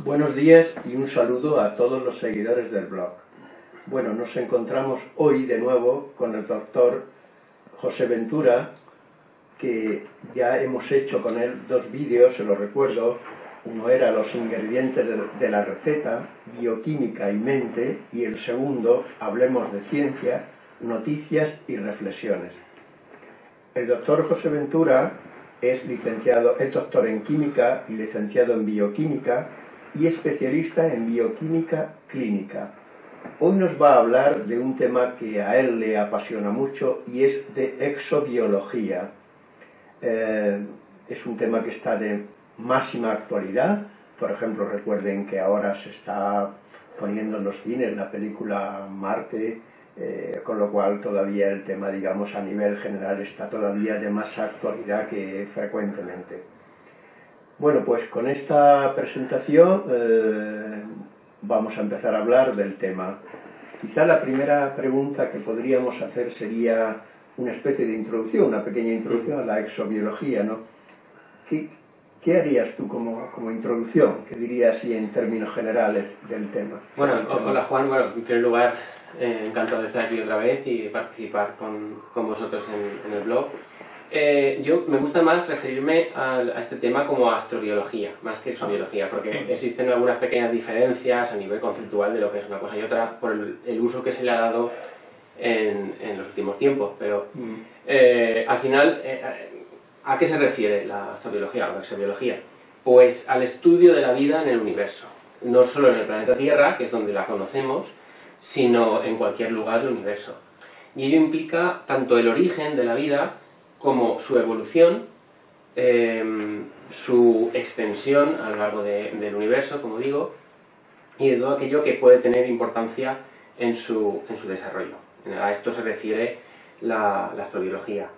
Buenos días y un saludo a todos los seguidores del blog. Bueno, nos encontramos hoy de nuevo con el doctor José Ventura, que ya hemos hecho con él dos vídeos, se los recuerdo. Uno era los ingredientes de la receta, bioquímica y mente, y el segundo, hablemos de ciencia, noticias y reflexiones. El doctor José Ventura es doctor en química y licenciado en bioquímica y especialista en bioquímica clínica. Hoy nos va a hablar de un tema que a él le apasiona mucho y es de exobiología. Es un tema que está de máxima actualidad. Por ejemplo, recuerden que ahora se está poniendo en los cines la película Marte, con lo cual todavía el tema, digamos, a nivel general está todavía de más actualidad que frecuentemente. Bueno, pues con esta presentación vamos a empezar a hablar del tema. Quizá la primera pregunta que podríamos hacer sería una especie de introducción, una pequeña introducción a la exobiología, ¿no? ¿Qué harías tú como introducción? ¿Qué dirías así en términos generales del tema? Bueno, hola Juan, bueno, en primer lugar, encantado de estar aquí otra vez y de participar con vosotros en el blog. Yo me gusta más referirme a este tema como astrobiología, más que exobiología, porque existen algunas pequeñas diferencias a nivel conceptual de lo que es una cosa y otra por el uso que se le ha dado en los últimos tiempos, pero al final, ¿a qué se refiere la astrobiología o la exobiología? Pues al estudio de la vida en el universo, no solo en el planeta Tierra, que es donde la conocemos, sino en cualquier lugar del universo. Y ello implica tanto el origen de la vida como su evolución, su extensión a lo largo del universo, como digo, y de todo aquello que puede tener importancia en su desarrollo. A esto se refiere la astrobiología.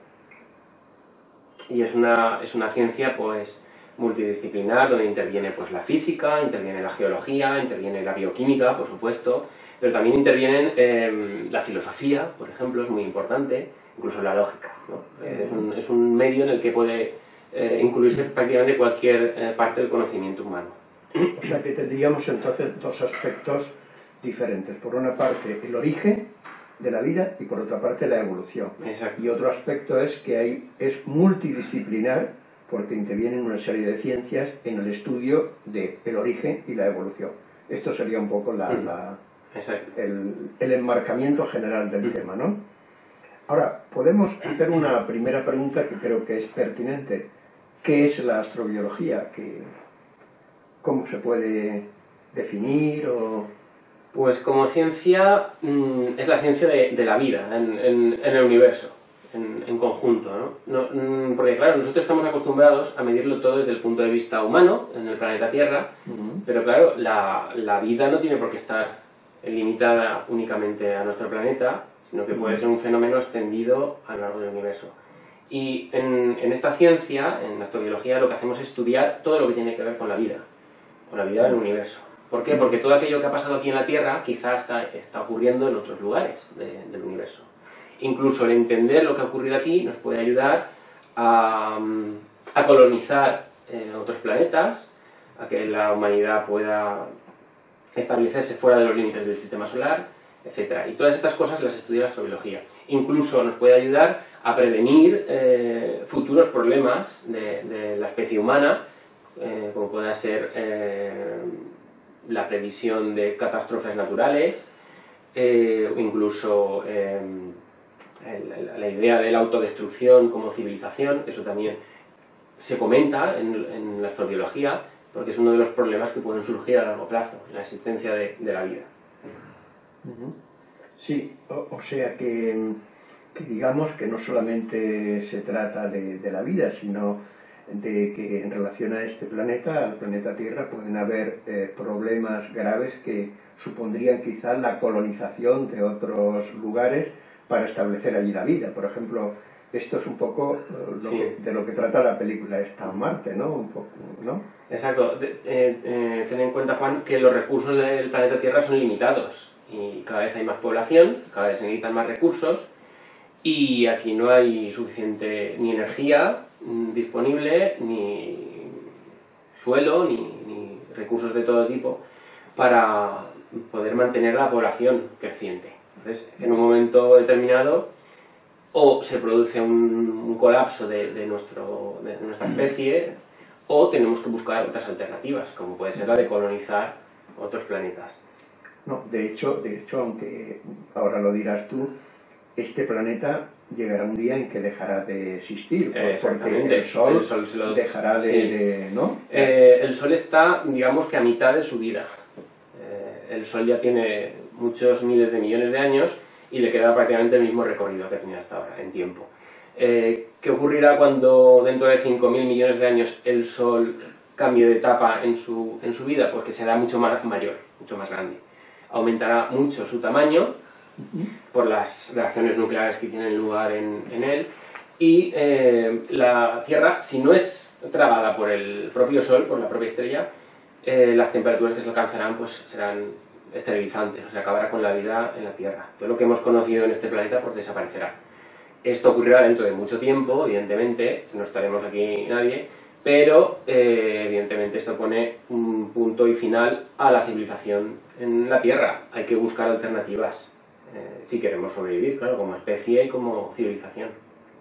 Y es una ciencia pues multidisciplinar, donde interviene pues la física, interviene la geología, interviene la bioquímica, por supuesto, pero también intervienen la filosofía, por ejemplo, es muy importante, incluso la lógica, ¿no? Es un medio en el que puede incluirse prácticamente cualquier parte del conocimiento humano. O sea que tendríamos entonces dos aspectos diferentes. Por una parte, el origen de la vida y por otra parte, la evolución. Exacto. Y otro aspecto es que es multidisciplinar porque intervienen una serie de ciencias en el estudio del origen y la evolución. Esto sería un poco el enmarcamiento general del tema, ¿no? Ahora, podemos hacer una primera pregunta que creo que es pertinente. ¿Qué es la astrobiología? ¿Cómo se puede definir? Pues como ciencia, es la ciencia de la vida en el universo, en conjunto, ¿no? Porque claro, nosotros estamos acostumbrados a medirlo todo desde el punto de vista humano, en el planeta Tierra, pero claro, la vida no tiene por qué estar limitada únicamente a nuestro planeta, sino que puede ser un fenómeno extendido a lo largo del universo. Y en esta ciencia, en la astrobiología, lo que hacemos es estudiar todo lo que tiene que ver con la vida del universo. ¿Por qué? Porque todo aquello que ha pasado aquí en la Tierra quizás está ocurriendo en otros lugares del universo. Incluso el entender lo que ha ocurrido aquí nos puede ayudar a colonizar otros planetas, a que la humanidad pueda establecerse fuera de los límites del sistema solar, etc. Y todas estas cosas las estudia la astrobiología. Incluso nos puede ayudar a prevenir futuros problemas de la especie humana, como pueda ser la previsión de catástrofes naturales, incluso la idea de la autodestrucción como civilización. Eso también se comenta en la astrobiología, porque es uno de los problemas que pueden surgir a largo plazo, la existencia de la vida. Sí, o sea que digamos que no solamente se trata de la vida, sino de que en relación a este planeta, al planeta Tierra, pueden haber problemas graves que supondrían quizás la colonización de otros lugares para establecer allí la vida. Por ejemplo, esto es un poco de lo que trata la película esta, Marte, ¿no? Un poco, ¿no? Exacto. Ten en cuenta, Juan, que los recursos del planeta Tierra son limitados y cada vez hay más población, cada vez se necesitan más recursos y aquí no hay suficiente ni energía disponible, ni suelo, ni recursos de todo tipo para poder mantener la población creciente. Entonces, en un momento determinado, o se produce un colapso de nuestra especie, o tenemos que buscar otras alternativas, como puede ser la de colonizar otros planetas. No, de hecho, aunque ahora lo dirás tú, este planeta llegará un día en que dejará de existir, porque el Sol se lo dejará de ¿no? El Sol está, digamos que a mitad de su vida. El Sol ya tiene muchos miles de millones de años y le queda prácticamente el mismo recorrido que tenía hasta ahora, en tiempo. ¿Qué ocurrirá cuando dentro de 5.000 millones de años el Sol cambie de etapa en su vida? Pues que será mucho más mayor, mucho más grande. Aumentará mucho su tamaño por las reacciones nucleares que tienen lugar en él, y la Tierra, si no es tragada por el propio Sol, por la propia estrella, las temperaturas que se alcanzarán pues serán esterilizantes, o sea, acabará con la vida en la Tierra. Todo lo que hemos conocido en este planeta pues desaparecerá. Esto ocurrirá dentro de mucho tiempo, evidentemente, no estaremos aquí nadie, pero evidentemente esto pone un punto y final a la civilización en la Tierra. Hay que buscar alternativas si queremos sobrevivir, claro, como especie y como civilización.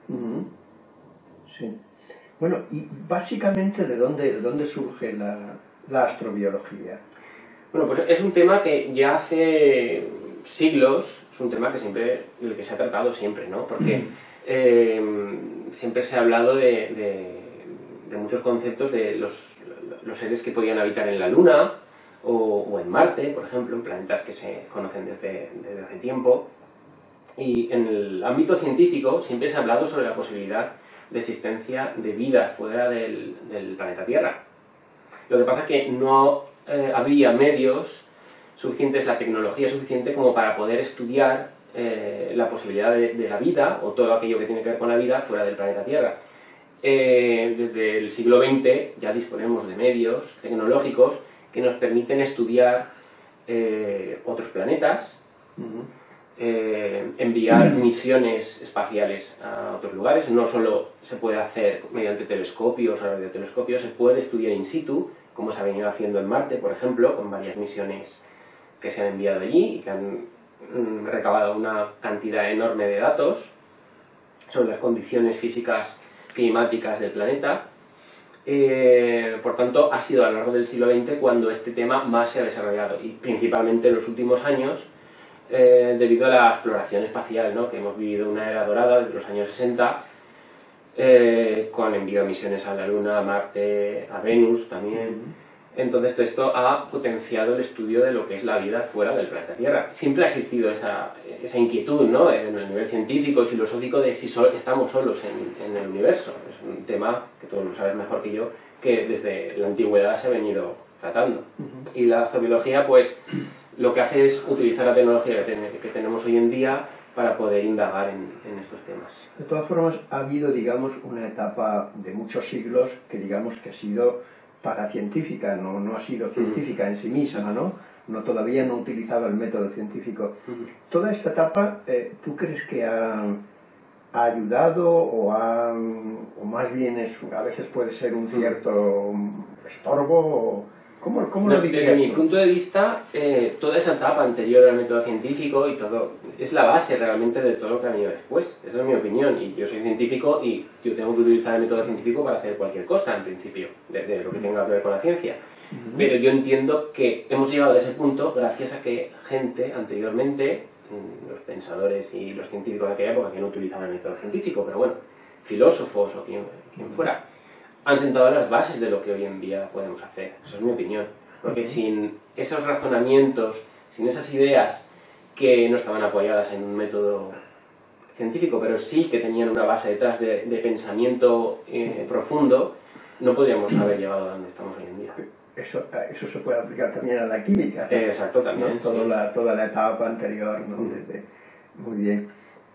Sí. Bueno, y básicamente ¿de dónde surge la astrobiología? Bueno, pues es un tema que ya hace siglos, es un tema del que se ha tratado siempre, ¿no? Porque siempre se ha hablado de muchos conceptos de los seres que podían habitar en la Luna o en Marte, por ejemplo, en planetas que se conocen desde hace tiempo. Y en el ámbito científico siempre se ha hablado sobre la posibilidad de existencia de vida fuera del planeta Tierra. Lo que pasa es que no había medios suficientes, la tecnología suficiente como para poder estudiar la posibilidad de la vida, o todo aquello que tiene que ver con la vida, fuera del planeta Tierra. Desde el siglo XX ya disponemos de medios tecnológicos que nos permiten estudiar otros planetas, enviar misiones espaciales a otros lugares. No solo se puede hacer mediante telescopios o radiotelescopios, se puede estudiar in situ, como se ha venido haciendo en Marte, por ejemplo, con varias misiones que se han enviado allí y que han recabado una cantidad enorme de datos sobre las condiciones físicas climáticas del planeta. Por tanto, ha sido a lo largo del siglo XX cuando este tema más se ha desarrollado, y principalmente en los últimos años, debido a la exploración espacial, ¿no? Que hemos vivido una era dorada desde los años 60, con envío de misiones a la Luna, a Marte, a Venus también. Entonces todo esto ha potenciado el estudio de lo que es la vida fuera del planeta Tierra. Siempre ha existido esa inquietud, ¿no? En el nivel científico y filosófico de si estamos solos en el universo. Es un tema que todos lo sabes mejor que yo, que desde la antigüedad se ha venido tratando. Y la astrobiología, pues, lo que hace es utilizar la tecnología que tenemos hoy en día para poder indagar en estos temas. De todas formas, ha habido, digamos, una etapa de muchos siglos que, digamos, que ha sido paracientífica, no ha sido científica en sí misma, ¿no? Todavía no utilizaba el método científico. Toda esta etapa, ¿tú crees que ha ayudado o más bien a veces puede ser un cierto estorbo? ¿Cómo lo dirías? Desde mi punto de vista, toda esa etapa anterior al método científico y todo es la base realmente de todo lo que ha venido después. Esa es mi opinión, y yo soy científico y yo tengo que utilizar el método científico para hacer cualquier cosa, en principio, de lo que tenga que ver con la ciencia. Pero yo entiendo que hemos llegado a ese punto gracias a que gente anteriormente, los pensadores y los científicos de aquella época, que no utilizaban el método científico, pero bueno, filósofos o quien fuera, han sentado las bases de lo que hoy en día podemos hacer. Esa es mi opinión. Porque sin esos razonamientos, sin esas ideas que no estaban apoyadas en un método científico, pero sí que tenían una base detrás de pensamiento profundo, no podríamos haber llegado a donde estamos hoy en día. Eso se puede aplicar también a la química. Exacto, también. ¿No? Toda la etapa anterior, ¿no? Muy bien.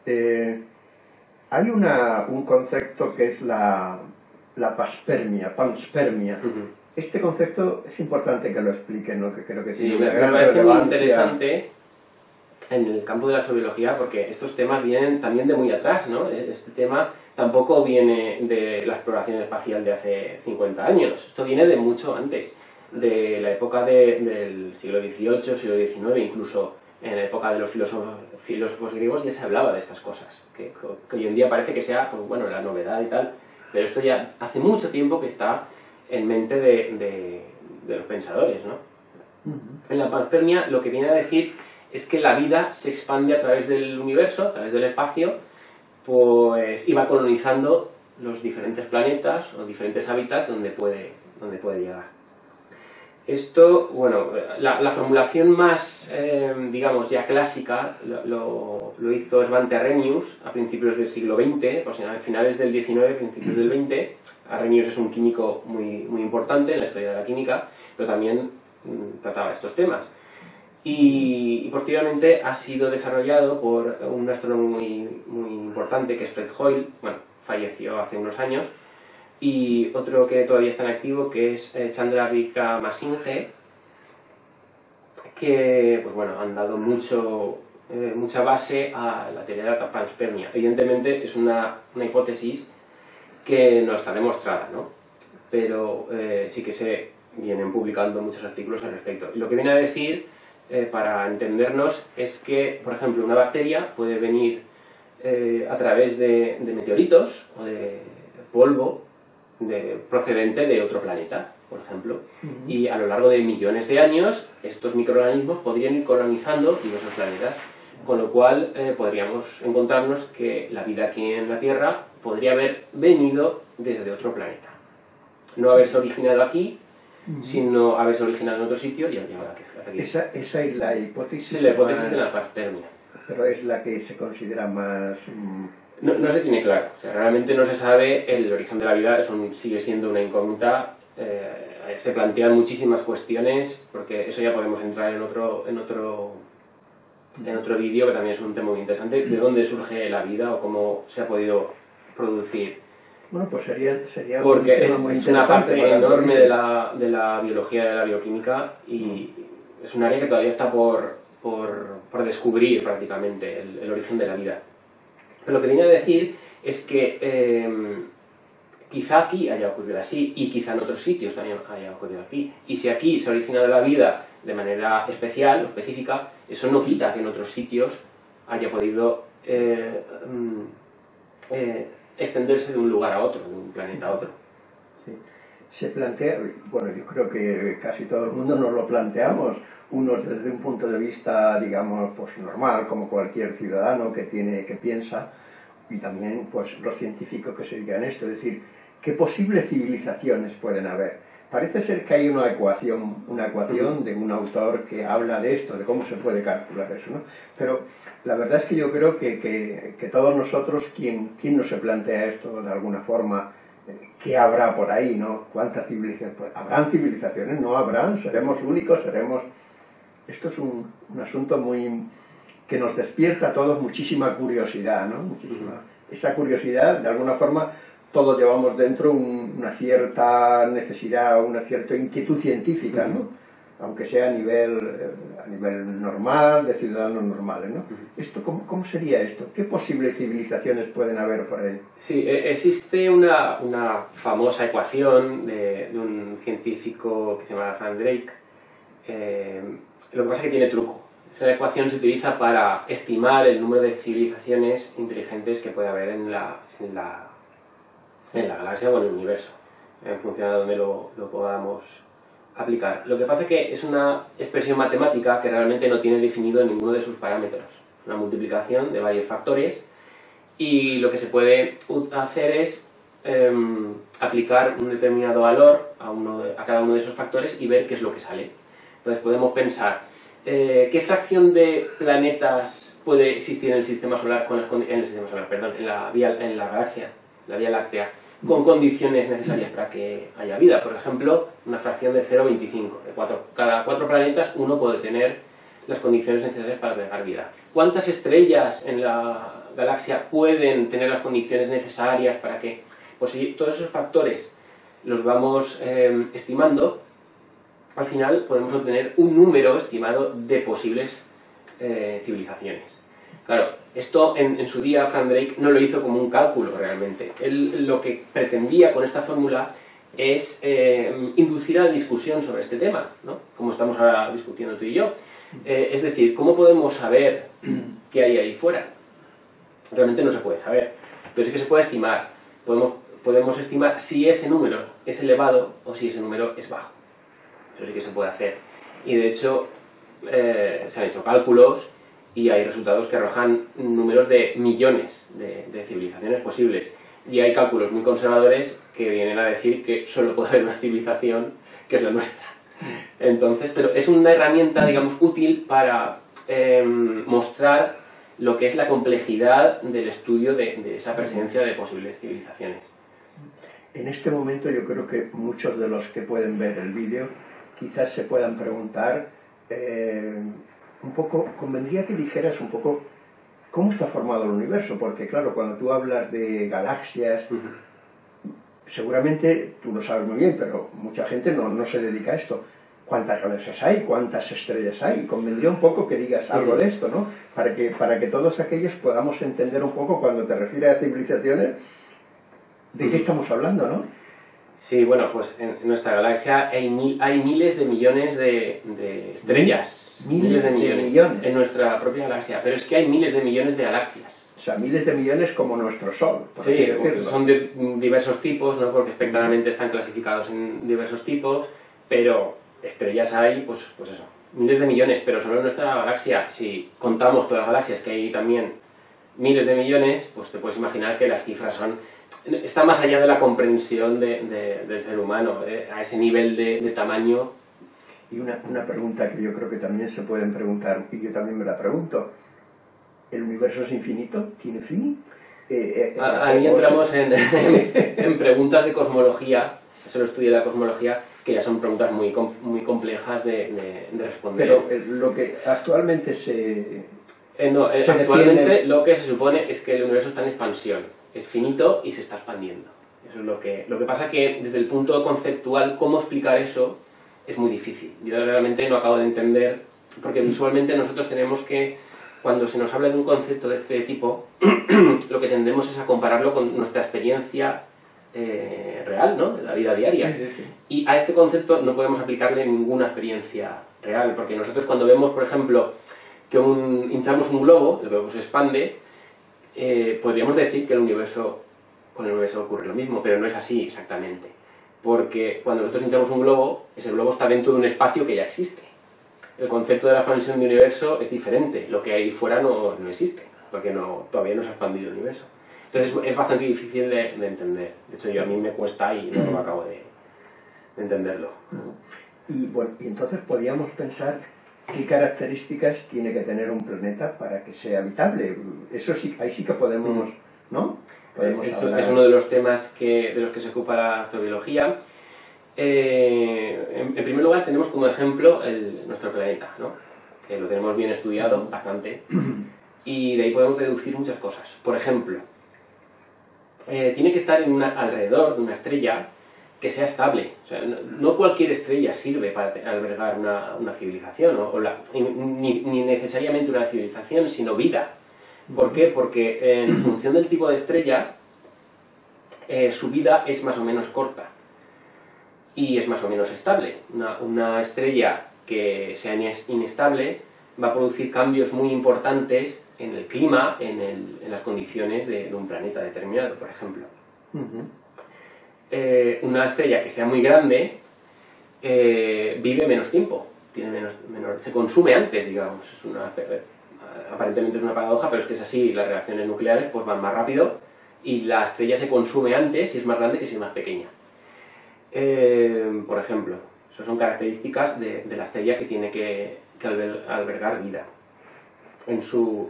Hay un concepto que es la panspermia. Este concepto es importante que lo explique, ¿no? Que creo que sí, me parece muy interesante en el campo de la astrobiología, porque estos temas vienen también de muy atrás, ¿no? Este tema tampoco viene de la exploración espacial de hace 50 años, esto viene de mucho antes. de la época del siglo XVIII, siglo XIX, incluso en la época de los filósofos griegos ya se hablaba de estas cosas, que hoy en día parece que sea, pues, bueno, la novedad y tal, pero esto ya hace mucho tiempo que está en mente de los pensadores, ¿no? En la panspermia lo que viene a decir es que la vida se expande a través del universo, a través del espacio, pues y va colonizando los diferentes planetas o diferentes hábitats donde puede llegar. Esto, bueno, la formulación más, digamos, ya clásica lo hizo Svante Arrhenius a principios del siglo XX, pues a finales del XIX, principios del XX. Arrhenius es un químico muy importante en la historia de la química, pero también trataba estos temas. Y posteriormente ha sido desarrollado por un astrónomo muy importante que es Fred Hoyle, bueno, falleció hace unos años, y otro que todavía está en activo que es Chandra Wickramasinghe, que pues bueno, han dado mucha base a la teoría de la panspermia. Evidentemente es una hipótesis que no está demostrada, ¿no? Pero sí que se vienen publicando muchos artículos al respecto. Y lo que viene a decir, para entendernos, es que, por ejemplo, una bacteria puede venir a través de meteoritos o de polvo procedente de otro planeta, por ejemplo, y a lo largo de millones de años estos microorganismos podrían ir colonizando diversos planetas, con lo cual podríamos encontrarnos que la vida aquí en la Tierra podría haber venido desde otro planeta, no haberse originado aquí, sino haberse originado en otro sitio y llegar aquí. Esa es la hipótesis. Es la hipótesis de la panspermia. Pero es la que se considera más... No se tiene claro, o sea, realmente no se sabe el origen de la vida, sigue siendo una incógnita, se plantean muchísimas cuestiones, porque eso ya podemos entrar en otro vídeo, que también es un tema muy interesante, de dónde surge la vida o cómo se ha podido producir. Bueno, pues sería porque es una parte enorme de la biología y de la bioquímica, y es un área que todavía está por descubrir prácticamente el origen de la vida. Pero lo que viene a decir es que quizá aquí haya ocurrido así, y quizá en otros sitios también haya ocurrido aquí. Y si aquí se ha originado la vida de manera especial o específica, eso no quita que en otros sitios haya podido extenderse de un lugar a otro, de un planeta a otro. Sí. Se plantea, bueno, yo creo que casi todo el mundo nos lo planteamos, unos desde un punto de vista, digamos, pues normal, como cualquier ciudadano que piensa, y también pues los científicos que se dedican a esto, es decir, ¿qué posibles civilizaciones pueden haber? Parece ser que hay una ecuación de un autor que habla de esto, de cómo se puede calcular eso, ¿no? Pero la verdad es que yo creo que todos nosotros, ¿quién no se plantea esto de alguna forma? ¿Qué habrá por ahí, no? ¿Cuántas civilizaciones? Pues, ¿habrán civilizaciones? ¿No habrán? ¿Seremos únicos? ¿Seremos...? Esto es un asunto que nos despierta a todos muchísima curiosidad, ¿no? Esa curiosidad, de alguna forma, todos llevamos dentro una cierta necesidad, una cierta inquietud científica, ¿no? Aunque sea a nivel normal, de ciudadanos normales, ¿no? ¿Esto cómo sería esto? ¿Qué posibles civilizaciones pueden haber por ahí? Sí, existe una famosa ecuación de un científico que se llama Frank Drake. Lo que pasa es que tiene truco. Esa ecuación se utiliza para estimar el número de civilizaciones inteligentes que puede haber en la galaxia o en el universo, en función de donde lo podamos aplicar. Lo que pasa es que es una expresión matemática que realmente no tiene definido ninguno de sus parámetros. Una multiplicación de varios factores, y lo que se puede hacer es aplicar un determinado valor a cada uno de esos factores y ver qué es lo que sale. Entonces podemos pensar, ¿qué fracción de planetas puede existir en el sistema solar, en la galaxia, la Vía Láctea, con condiciones necesarias para que haya vida? Por ejemplo, una fracción de 0,25. Cada 4 planetas uno puede tener las condiciones necesarias para albergar vida. ¿Cuántas estrellas en la galaxia pueden tener las condiciones necesarias para que...? Pues si todos esos factores los vamos estimando, al final podemos obtener un número estimado de posibles civilizaciones. Claro, esto en su día Frank Drake no lo hizo como un cálculo realmente. Él lo que pretendía con esta fórmula es inducir a la discusión sobre este tema, ¿no? Como estamos ahora discutiendo tú y yo. Es decir, ¿cómo podemos saber qué hay ahí fuera? Realmente no se puede saber, pero sí que se puede estimar. Podemos estimar si ese número es elevado o si ese número es bajo. Eso sí que se puede hacer. Y de hecho, se han hecho cálculos y hay resultados que arrojan números de millones de civilizaciones posibles. Y hay cálculos muy conservadores que vienen a decir que solo puede haber una civilización que es la nuestra. Entonces, pero es una herramienta, digamos, útil para mostrar lo que es la complejidad del estudio de esa presencia de posibles civilizaciones. En este momento yo creo que muchos de los que pueden ver el vídeo quizás se puedan preguntar un poco, convendría que dijeras un poco cómo está formado el universo, porque claro, cuando tú hablas de galaxias, seguramente tú lo sabes muy bien, pero mucha gente no se dedica a esto. ¿Cuántas galaxias hay? ¿Cuántas estrellas hay? Convendría un poco que digas algo de esto, ¿no? Para que todos aquellos podamos entender un poco, cuando te refieres a civilizaciones, de qué estamos hablando, ¿no? Sí, bueno, pues en nuestra galaxia hay miles de millones de estrellas. Miles de millones. En nuestra propia galaxia. Pero es que hay miles de millones de galaxias. O sea, miles de millones como nuestro Sol, por así decirlo. Son de diversos tipos, ¿no? Porque espectralmente están clasificados en diversos tipos, pero estrellas hay, pues eso, miles de millones, pero solo en nuestra galaxia. Si contamos todas las galaxias, que hay también miles de millones, pues te puedes imaginar que las cifras está más allá de la comprensión del ser humano, a ese nivel de tamaño. Y una pregunta que yo creo que también se pueden preguntar, y yo también me la pregunto: ¿el universo es infinito? ¿Tiene fin? Ahí entramos en preguntas de cosmología, eso lo estudia la cosmología, que ya son preguntas muy complejas de responder. Pero lo que actualmente actualmente lo que se supone es que el universo está en expansión, es finito y se está expandiendo. Eso es lo que pasa, que desde el punto conceptual, cómo explicar eso es muy difícil. Yo realmente no acabo de entender, porque visualmente nosotros tenemos que, cuando se nos habla de un concepto de este tipo, lo que tendemos es a compararlo con nuestra experiencia real, ¿no? De la vida diaria. Sí. Y a este concepto no podemos aplicarle ninguna experiencia real, porque nosotros cuando vemos, por ejemplo, que hinchamos un globo, el globo se expande, podríamos decir que con el universo ocurre lo mismo, pero no es así exactamente. Porque cuando nosotros hinchamos un globo, ese globo está dentro de un espacio que ya existe. El concepto de la expansión de universo es diferente, lo que hay fuera no existe, porque todavía no se ha expandido el universo. Entonces es bastante difícil de entender. De hecho, a mí me cuesta y no acabo de entenderlo. Y bueno, y entonces podríamos pensar qué características tiene que tener un planeta para que sea habitable. Eso sí, ahí sí que podemos, ¿no? Es uno de los temas de los que se ocupa la astrobiología. En primer lugar, tenemos como ejemplo nuestro planeta, ¿no? Que lo tenemos bien estudiado, bastante, y de ahí podemos deducir muchas cosas. Por ejemplo, tiene que estar alrededor de una estrella que sea estable. O sea, no cualquier estrella sirve para albergar una civilización, ni necesariamente una civilización, sino vida. ¿Por qué? Porque en función del tipo de estrella, su vida es más o menos corta y es más o menos estable. Una estrella que sea inestable va a producir cambios muy importantes en el clima, en las condiciones de un planeta determinado, por ejemplo. Una estrella que sea muy grande vive menos tiempo, se consume antes, digamos. Aparentemente es una paradoja, pero es que es así. Las reacciones nucleares pues van más rápido y la estrella se consume antes si es más grande que si es más pequeña. Por ejemplo, esas son características de la estrella que tiene que albergar vida en su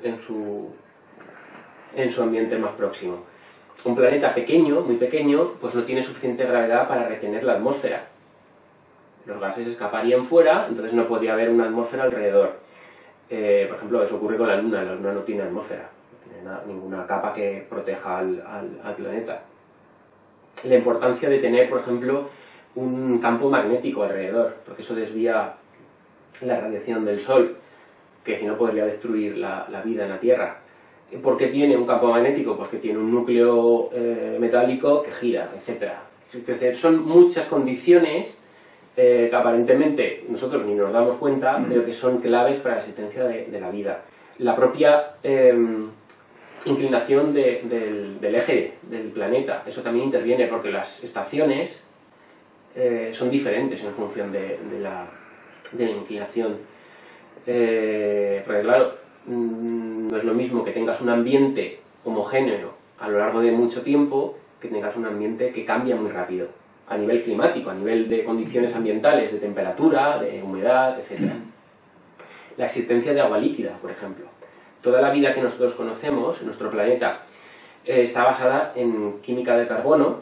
ambiente más próximo. Un planeta pequeño, muy pequeño, pues no tiene suficiente gravedad para retener la atmósfera. Los gases escaparían fuera, entonces no podría haber una atmósfera alrededor. Por ejemplo, eso ocurre con la Luna no tiene atmósfera, no tiene ninguna capa que proteja al planeta. La importancia de tener, por ejemplo, un campo magnético alrededor, porque eso desvía la radiación del Sol, que si no podría destruir la vida en la Tierra. ¿Por qué tiene un campo magnético? Pues que tiene un núcleo metálico que gira, etc. Es decir, son muchas condiciones que aparentemente nosotros ni nos damos cuenta, pero que son claves para la existencia de la vida. La propia inclinación del eje del planeta, eso también interviene porque las estaciones son diferentes en función de la inclinación. Porque claro, no es lo mismo que tengas un ambiente homogéneo a lo largo de mucho tiempo que tengas un ambiente que cambia muy rápido, a nivel climático, a nivel de condiciones ambientales, de temperatura, de humedad, etc. La existencia de agua líquida, por ejemplo. Toda la vida que nosotros conocemos en nuestro planeta está basada en química de carbono.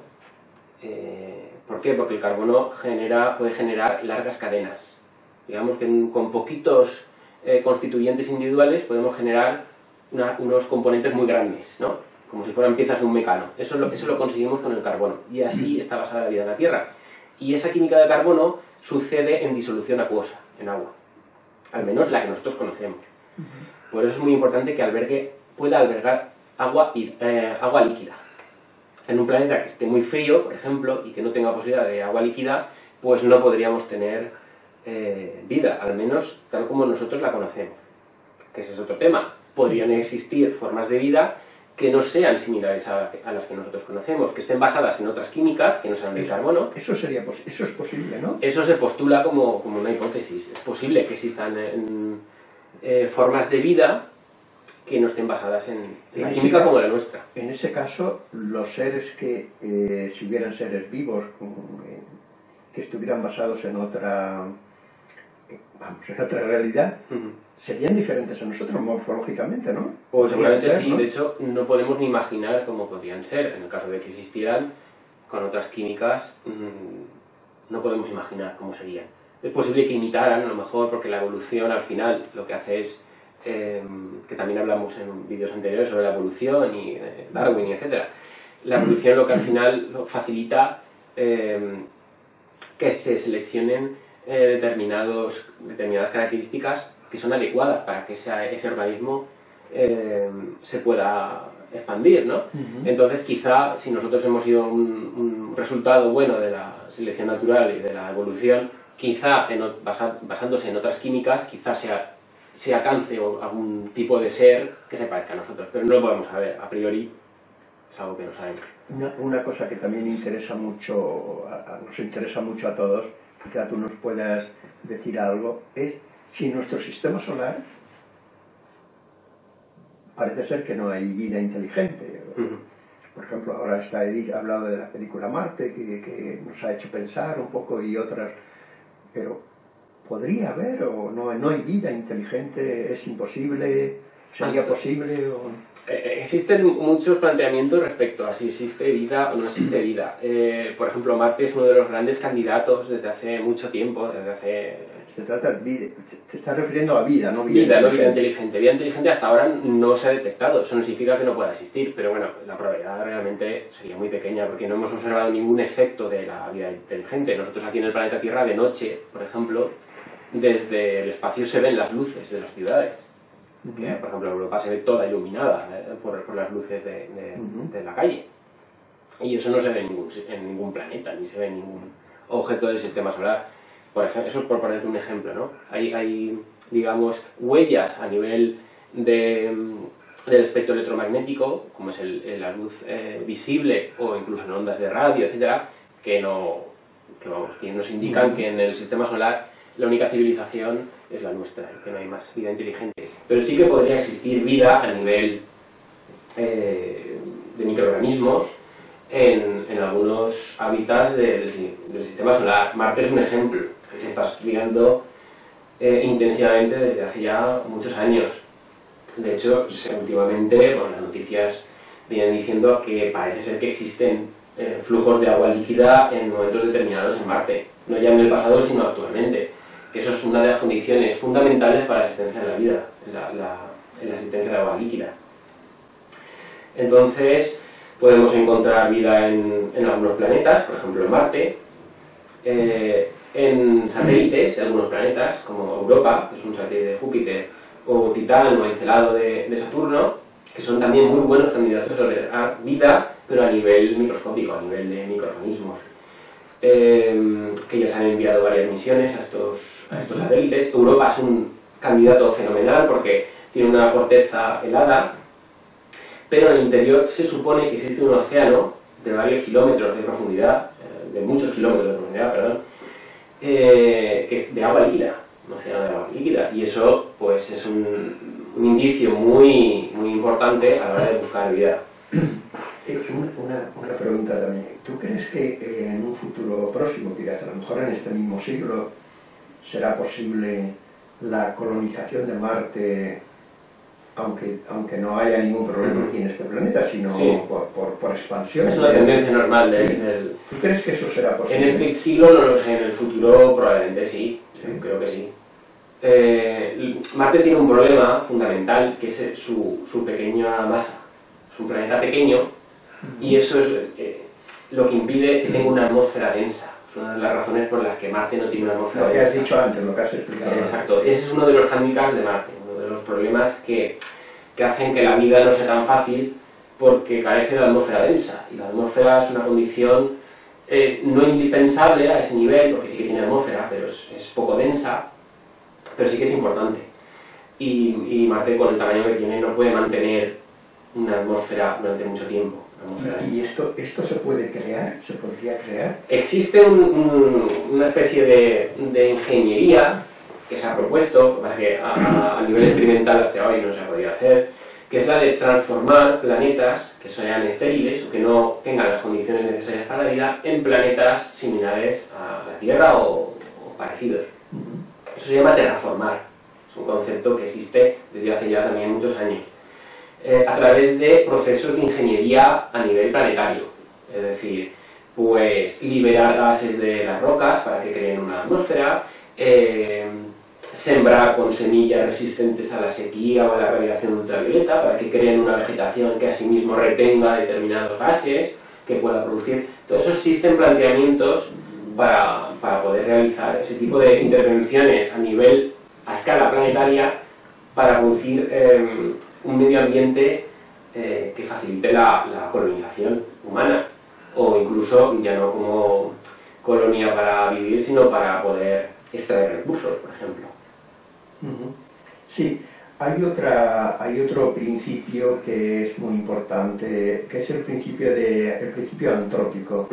¿Por qué? Porque el carbono puede generar largas cadenas. Digamos que con poquitos constituyentes individuales podemos generar unos componentes muy grandes, ¿no? Como si fueran piezas de un mecano. Eso lo conseguimos con el carbono. Y así está basada la vida en la Tierra. Y esa química de carbono sucede en disolución acuosa, en agua. Al menos la que nosotros conocemos. Por eso es muy importante que pueda albergar agua líquida. En un planeta que esté muy frío, por ejemplo, y que no tenga posibilidad de agua líquida, pues no podríamos tener vida, al menos tal como nosotros la conocemos. Que ese es otro tema. Podrían existir formas de vida que no sean similares a las que nosotros conocemos, que estén basadas en otras químicas, que no sean del carbono. Eso es posible, ¿no? Eso se postula como una hipótesis. Es posible que existan formas de vida que no estén basadas en la química como la nuestra. En ese caso, los seres que, si hubieran seres vivos, que estuvieran basados en otra realidad, serían diferentes a nosotros morfológicamente, ¿no? Seguramente sí, ¿no? De hecho no podemos ni imaginar cómo podrían ser. En el caso de que existieran, con otras químicas, no podemos imaginar cómo serían. Es posible que imitaran, a lo mejor, porque la evolución al final lo que hace es, que también hablamos en vídeos anteriores sobre la evolución y Darwin y etc. La evolución lo que al final facilita que se seleccionen determinadas características que son adecuadas para que ese organismo se pueda expandir, ¿no? Entonces quizá si nosotros hemos sido un resultado bueno de la selección natural y de la evolución, quizá basándose en otras químicas, quizá se alcance algún tipo de ser que se parezca a nosotros, pero no lo podemos saber, a priori es algo que no sabemos. Una cosa que también nos interesa mucho a todos, quizá tú nos puedas decir algo, es si en nuestro sistema solar parece ser que no hay vida inteligente. Por ejemplo, ahora está Edith, ha hablado de la película Marte, que nos ha hecho pensar un poco, y otras, pero ¿podría haber o no hay vida inteligente? ¿Es imposible? ¿Sería posible? Existen muchos planteamientos respecto a si existe vida o no existe vida. Por ejemplo, Marte es uno de los grandes candidatos desde hace mucho tiempo, Te estás refiriendo a vida, no vida inteligente. Vida inteligente hasta ahora no se ha detectado. Eso no significa que no pueda existir, pero bueno, la probabilidad realmente sería muy pequeña porque no hemos observado ningún efecto de la vida inteligente. Nosotros aquí en el planeta Tierra de noche, por ejemplo, desde el espacio se ven las luces de las ciudades. Que, por ejemplo, Europa se ve toda iluminada por las luces de la calle. Y eso no se ve en ningún planeta, ni se ve en ningún objeto del sistema solar. Por ejemplo, eso es por ponerte un ejemplo, ¿no? Hay digamos, huellas a nivel del espectro electromagnético, como es la luz visible o incluso en ondas de radio, etcétera, que nos indican que en el sistema solar la única civilización es la nuestra, que no hay más vida inteligente. Pero sí que podría existir vida a nivel de microorganismos en algunos hábitats del sistema solar. Marte es un ejemplo que se está estudiando intensivamente desde hace ya muchos años. De hecho, últimamente las noticias vienen diciendo que parece ser que existen flujos de agua líquida en momentos determinados en Marte, no ya en el pasado sino actualmente, que eso es una de las condiciones fundamentales para la existencia de la vida, la existencia de agua líquida. Entonces podemos encontrar vida en algunos planetas, por ejemplo en Marte, en satélites de algunos planetas como Europa, que es un satélite de Júpiter, o Titán o Encelado de Saturno, que son también muy buenos candidatos a albergar vida, pero a nivel microscópico, a nivel de microorganismos. que ellos han enviado varias misiones a estos satélites. Europa es un candidato fenomenal porque tiene una corteza helada, pero en el interior se supone que existe un océano de varios kilómetros de profundidad, de muchos kilómetros de profundidad, perdón, que es de agua líquida, un océano de agua líquida, y eso pues es un indicio muy importante a la hora de buscar vida. Una pregunta también. ¿Tú crees que en un futuro próximo, quizás a lo mejor en este mismo siglo, será posible la colonización de Marte, aunque no haya ningún problema aquí en este planeta, sino sí, por expansión? Es una tendencia normal sí. ¿Tú crees que eso será posible? En este siglo no lo sé, en el futuro probablemente sí, creo que sí. Marte tiene un problema fundamental, que es su pequeña masa. Es un planeta pequeño y eso es lo que impide que tenga una atmósfera densa. Es una de las razones por las que Marte no tiene una atmósfera densa. Lo que has dicho antes, lo que has explicado. Exacto, ese es uno de los hándicaps de Marte, uno de los problemas que hacen que la vida no sea tan fácil, porque carece de atmósfera densa. Y la atmósfera es una condición no indispensable a ese nivel, porque sí que tiene atmósfera, pero es poco densa, pero sí que es importante. Y Marte, con el tamaño que tiene, no puede mantener una atmósfera durante mucho tiempo. ¿Y esto se puede crear? ¿Se podría crear? Existe una especie de ingeniería que se ha propuesto, que a nivel experimental hasta hoy no se ha podido hacer, que es la de transformar planetas que sean estériles o que no tengan las condiciones necesarias para la vida en planetas similares a la Tierra o parecidos. Eso se llama terraformar. Es un concepto que existe desde hace ya también muchos años. A través de procesos de ingeniería a nivel planetario, es decir, pues liberar gases de las rocas para que creen una atmósfera, sembrar con semillas resistentes a la sequía o a la radiación ultravioleta para que creen una vegetación que asimismo retenga determinados gases que pueda producir. Todo eso existen planteamientos para poder realizar ese tipo de intervenciones a escala planetaria para producir un medio ambiente que facilite la colonización humana, o incluso ya no como colonia para vivir, sino para poder extraer recursos, por ejemplo. Sí, hay otro principio que es muy importante, que es el principio antrópico.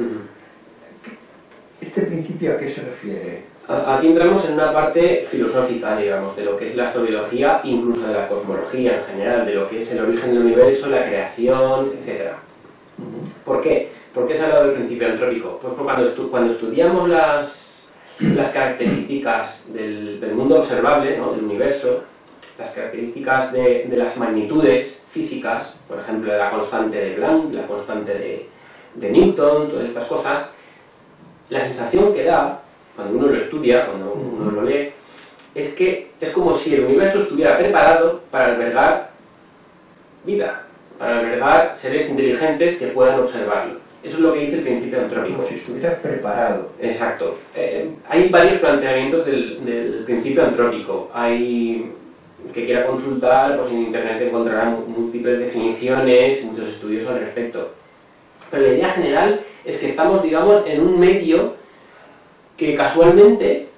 ¿Este principio a qué se refiere? Aquí entramos en una parte filosófica, digamos, de lo que es la astrobiología, incluso de la cosmología en general, de lo que es el origen del universo, la creación, etc. ¿Por qué? ¿Por qué se ha hablado del principio antrópico? Pues cuando estudiamos las características del mundo observable, ¿no?, del universo, las características de las magnitudes físicas, por ejemplo, de la constante de Planck, la constante de Newton, todas estas cosas, la sensación que da cuando uno lo estudia, cuando uno lo lee, es que es como si el universo estuviera preparado para albergar vida, para albergar seres inteligentes que puedan observarlo. Eso es lo que dice el principio antrópico. Como si estuviera preparado. Exacto. Hay varios planteamientos del principio antrópico. Hay que quiera consultar, pues en internet encontrará múltiples definiciones, muchos estudios al respecto. Pero la idea general es que estamos, digamos, en un medio que casualmente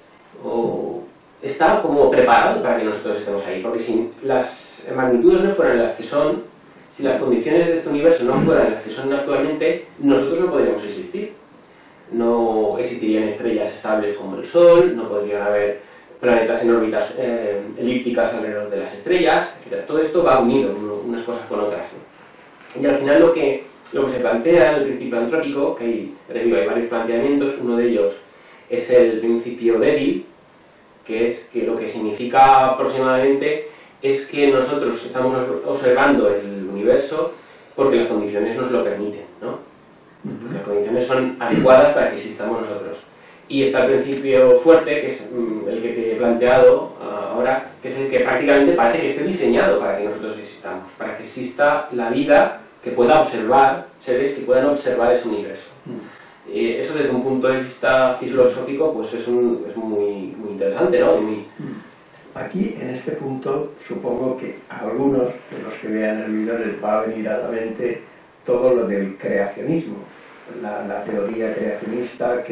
está como preparado para que nosotros estemos ahí, porque si las magnitudes no fueran las que son, si las condiciones de este universo no fueran las que son actualmente, nosotros no podríamos existir. No existirían estrellas estables como el Sol, no podrían haber planetas en órbitas elípticas alrededor de las estrellas, etc. Todo esto va unido, unas cosas con otras, ¿no? Y al final lo que se plantea en el principio antrópico, que hay varios planteamientos, uno de ellos es el principio débil, que es que lo que significa aproximadamente es que nosotros estamos observando el universo porque las condiciones nos lo permiten, ¿no? Las condiciones son adecuadas para que existamos nosotros. Y está el principio fuerte, que es el que te he planteado ahora, que es el que prácticamente parece que esté diseñado para que nosotros existamos, para que exista la vida que pueda observar, seres que puedan observar ese universo. Eso desde un punto de vista filosófico pues es muy interesante, ¿no? Aquí, en este punto, supongo que a algunos de los que vean el vídeo les va a venir a la mente todo lo del creacionismo, la teoría creacionista que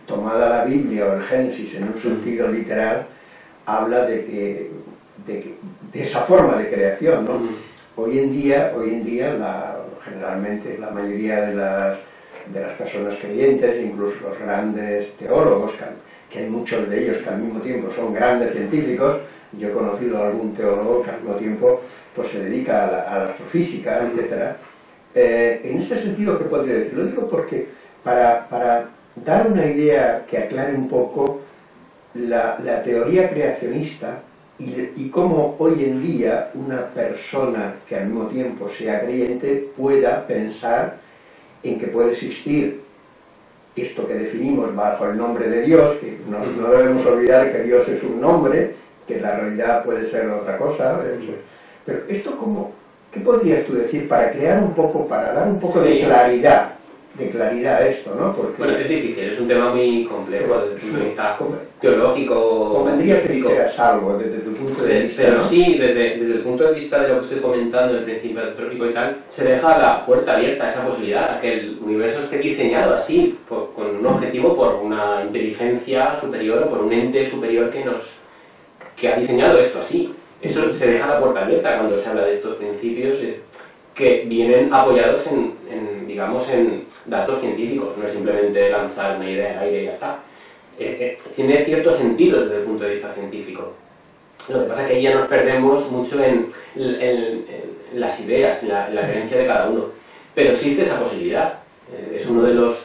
tomada la Biblia o el Génesis en un sentido literal, habla de esa forma de creación, ¿no? Hoy en día generalmente la mayoría de las personas creyentes, incluso los grandes teólogos, que hay muchos de ellos que al mismo tiempo son grandes científicos. Yo he conocido a algún teólogo que al mismo tiempo pues, se dedica a la astrofísica, etc. En este sentido, ¿qué podría decir? Lo digo porque para dar una idea que aclare un poco la teoría creacionista y cómo hoy en día una persona que al mismo tiempo sea creyente pueda pensar en que puede existir esto que definimos bajo el nombre de Dios, que no debemos olvidar que Dios es un nombre, que la realidad puede ser otra cosa, pero esto ¿qué podrías tú decir para crear un poco, para dar un poco de claridad a esto, ¿no? Porque, bueno, es difícil, es un tema muy complejo desde el punto de vista teológico. Convendría que dijeras algo desde tu punto de vista, pero ¿no? sí, desde el punto de vista de lo que estoy comentando, el principio antrópico y tal, se deja la puerta abierta a esa posibilidad, a que el universo esté diseñado así, con un objetivo, por una inteligencia superior o por un ente superior que ha diseñado esto así. Eso se deja la puerta abierta cuando se habla de estos principios, que vienen apoyados digamos, en datos científicos, no es simplemente lanzar una idea al aire y ya está. Tiene cierto sentido desde el punto de vista científico. Lo que pasa es que ahí ya nos perdemos mucho en las ideas, en la creencia de cada uno. Pero existe esa posibilidad. Es uno de los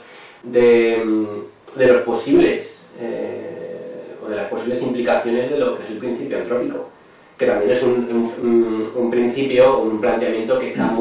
posibles, o de las posibles implicaciones de lo que es el principio antrópico, que también es un principio, un planteamiento que está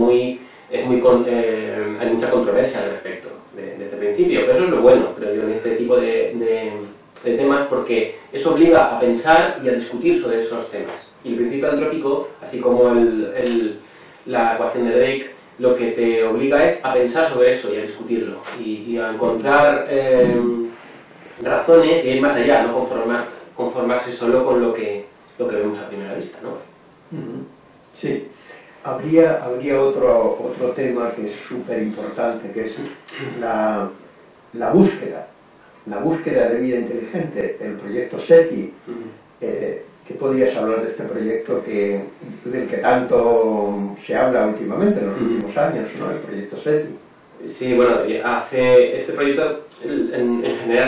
hay mucha controversia al respecto de este principio, pero eso es lo bueno, creo yo, en este tipo de temas, porque eso obliga a pensar y a discutir sobre esos temas. Y el principio antrópico, así como la ecuación de Drake, lo que te obliga es a pensar sobre eso y a discutirlo, y a encontrar razones y ir más allá, no conformarse solo con lo que vemos a primera vista, ¿no? Sí. Habría otro tema que es súper importante, que es la búsqueda de vida inteligente, el proyecto SETI. ¿Qué podrías hablar de este proyecto del que tanto se habla últimamente, en los últimos años, ¿no? El proyecto SETI. Sí, bueno, hace este proyecto, en general,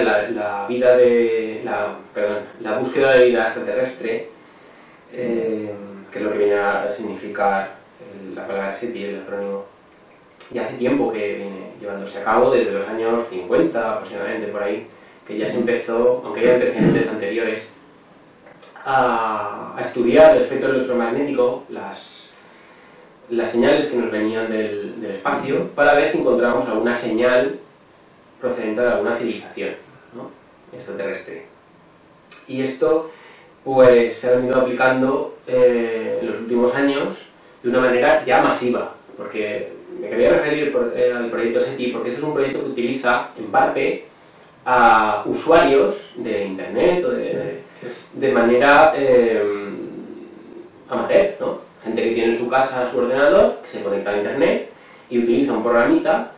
la búsqueda de vida extraterrestre, que es lo que viene a significar la palabra SETI, el acrónimo, y hace tiempo que viene llevándose a cabo, desde los años 50 aproximadamente, por ahí, que ya se empezó, aunque había antecedentes anteriores, a estudiar el espectro electromagnético, las señales que nos venían del espacio, para ver si encontramos alguna señal procedente de alguna civilización, ¿no? Extraterrestre. Y esto pues se ha venido aplicando en los últimos años de una manera ya masiva, porque me quería referir al proyecto SETI, porque este es un proyecto que utiliza en parte a usuarios de internet o de manera amateur, ¿no? Gente que tiene en su casa su ordenador, que se conecta a internet y utiliza un programita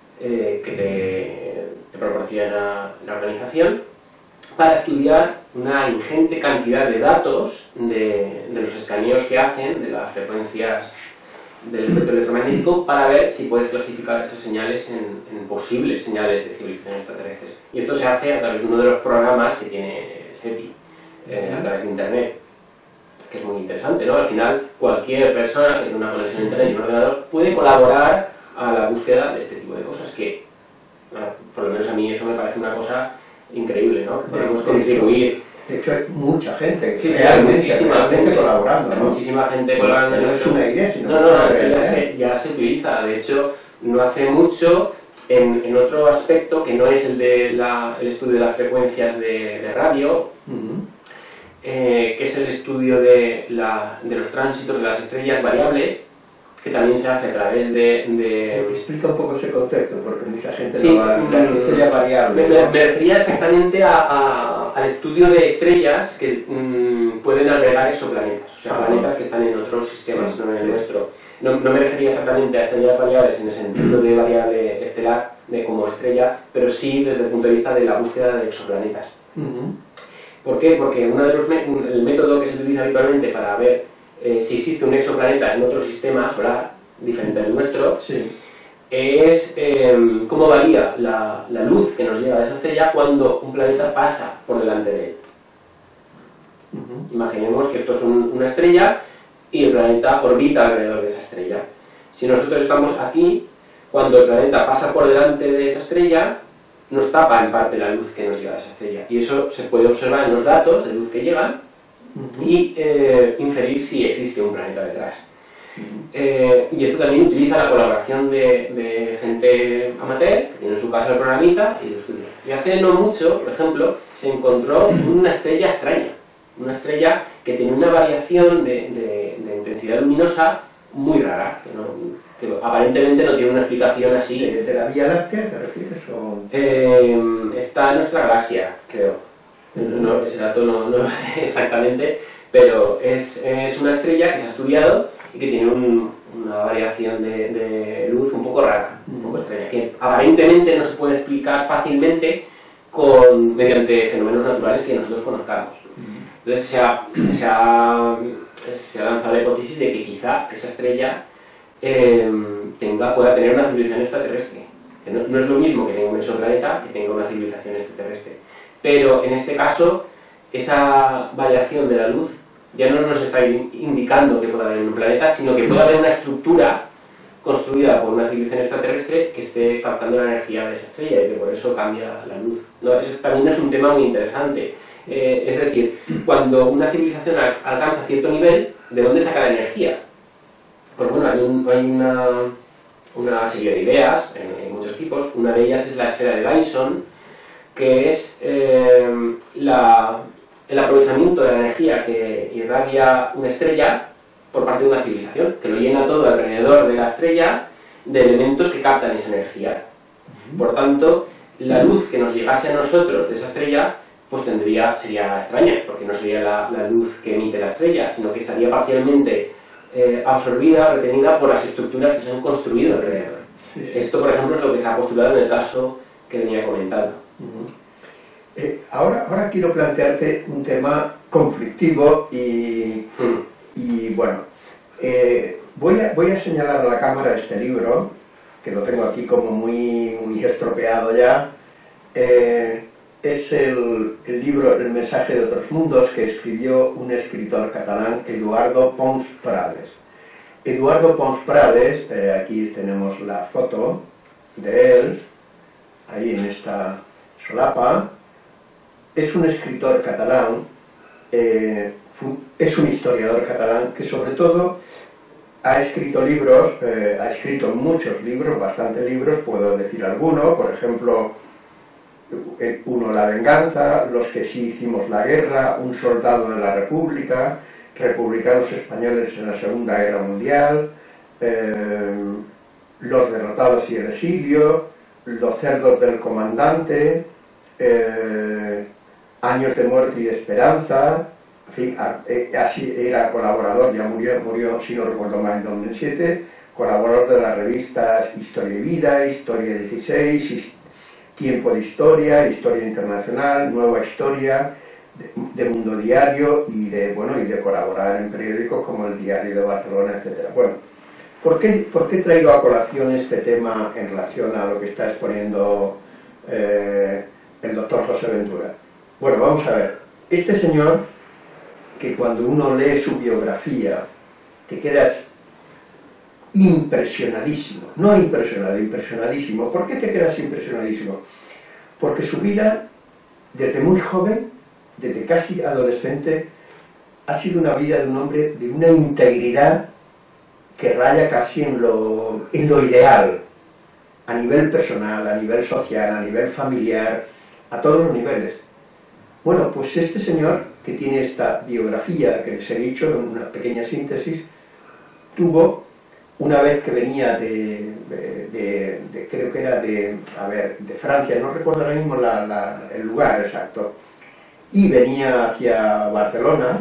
que te proporciona la organización para estudiar una ingente cantidad de datos de los escaneos que hacen de las frecuencias del espectro electromagnético, para ver si puedes clasificar esas señales en posibles señales de civilizaciones extraterrestres. Y esto se hace a través de uno de los programas que tiene SETI, a través de internet, que es muy interesante, ¿no? Al final, cualquier persona que tiene una conexión a internet y un ordenador puede colaborar a la búsqueda de este tipo de cosas, que, bueno, por lo menos a mí eso me parece una cosa increíble, ¿no? Que podemos contribuir. De hecho, hay mucha gente, hay muchísima gente colaborando, ¿no? Hay muchísima gente colaborando. No es una idea, sino ya se utiliza. De hecho, no hace mucho, en otro aspecto que no es el de el estudio de las frecuencias de radio, que es el estudio de los tránsitos de las estrellas variables, que también se hace a través Explica un poco ese concepto, porque mucha gente no va a las estrellas variables, ¿no? Me refería exactamente a al estudio de estrellas que pueden albergar exoplanetas, o sea, planetas que están en otros sistemas, no en el nuestro. No me refería exactamente a estrellas variables en el sentido de variable estelar, de como estrella, pero sí desde el punto de vista de la búsqueda de exoplanetas. ¿Por qué? Porque el método que se utiliza habitualmente para ver si existe un exoplaneta en otro sistema solar, diferente del nuestro, es cómo varía la luz que nos llega de esa estrella cuando un planeta pasa por delante de él. Imaginemos que esto es una estrella y el planeta orbita alrededor de esa estrella. Si nosotros estamos aquí, cuando el planeta pasa por delante de esa estrella, nos tapa en parte la luz que nos llega de esa estrella. Y eso se puede observar en los datos de luz que llegan y inferir si existe un planeta detrás. Y esto también utiliza la colaboración de gente amateur, que tiene en su casa el programita y lo estudia. Y hace no mucho, por ejemplo, se encontró una estrella extraña. Una estrella que tiene una variación de intensidad luminosa muy rara, que aparentemente no tiene una explicación así. ¿De la Vía Láctea te refieres? O... está en nuestra galaxia, creo. No, ese dato no lo sé exactamente, pero es una estrella que se ha estudiado y que tiene una variación de luz un poco rara, un poco extraña, que aparentemente no se puede explicar fácilmente mediante fenómenos naturales que nosotros conozcamos. Entonces se ha lanzado la hipótesis de que quizá esa estrella pueda tener una civilización extraterrestre. Que no es lo mismo que tenga un exoplaneta que tenga una civilización extraterrestre. Pero en este caso, esa variación de la luz ya no nos está indicando que pueda haber un planeta, sino que puede haber una estructura construida por una civilización extraterrestre que esté captando la energía de esa estrella y que por eso cambia la luz. Eso también es un tema muy interesante. Es decir, cuando una civilización alcanza cierto nivel, ¿de dónde saca la energía? Pues bueno, hay una serie de ideas, en muchos tipos. Una de ellas es la esfera de Dyson, que es el aprovechamiento de la energía que irradia una estrella por parte de una civilización, que lo llena todo alrededor de la estrella de elementos que captan esa energía. Por tanto, la luz que nos llegase a nosotros de esa estrella pues sería extraña, porque no sería la luz que emite la estrella, sino que estaría parcialmente absorbida, retenida por las estructuras que se han construido alrededor. Esto, por ejemplo, es lo que se ha postulado en el caso que venía comentando. Ahora quiero plantearte un tema conflictivo y bueno, voy a señalar a la cámara este libro, que lo tengo aquí como muy estropeado ya. Es el libro El mensaje de otros mundos, que escribió un escritor catalán, Eduardo Pons Prades. Eduardo Pons Prades, aquí tenemos la foto de él, ahí en esta solapa. Es un escritor catalán, es un historiador catalán que sobre todo ha escrito libros, ha escrito muchos libros, bastantes libros, puedo decir alguno, por ejemplo, uno, La venganza, Los que sí hicimos la guerra, Un soldado de la República, Republicanos españoles en la Segunda Guerra Mundial, Los derrotados y el exilio, Los cerdos del comandante, Años de muerte y de esperanza. En fin, así era colaborador, ya murió si no recuerdo mal en 2007, colaborador de las revistas Historia y Vida, Historia 16, Tiempo de Historia, Historia Internacional, Nueva Historia, de Mundo Diario y de colaborar en periódicos como el Diario de Barcelona, etc. Bueno, ¿por qué traigo a colación este tema en relación a lo que está exponiendo el doctor José Ventura? Bueno, vamos a ver. Este señor, que cuando uno lee su biografía, te quedas impresionadísimo, no impresionado, impresionadísimo. ¿Por qué te quedas impresionadísimo? Porque su vida, desde muy joven, desde casi adolescente, ha sido una vida de un hombre de una integridad que raya casi en lo ideal, a nivel personal, a nivel social, a nivel familiar, a todos los niveles. Bueno, pues este señor, que tiene esta biografía que les he dicho, en una pequeña síntesis, tuvo, una vez que venía creo que era de Francia, no recuerdo ahora mismo el lugar exacto, y venía hacia Barcelona.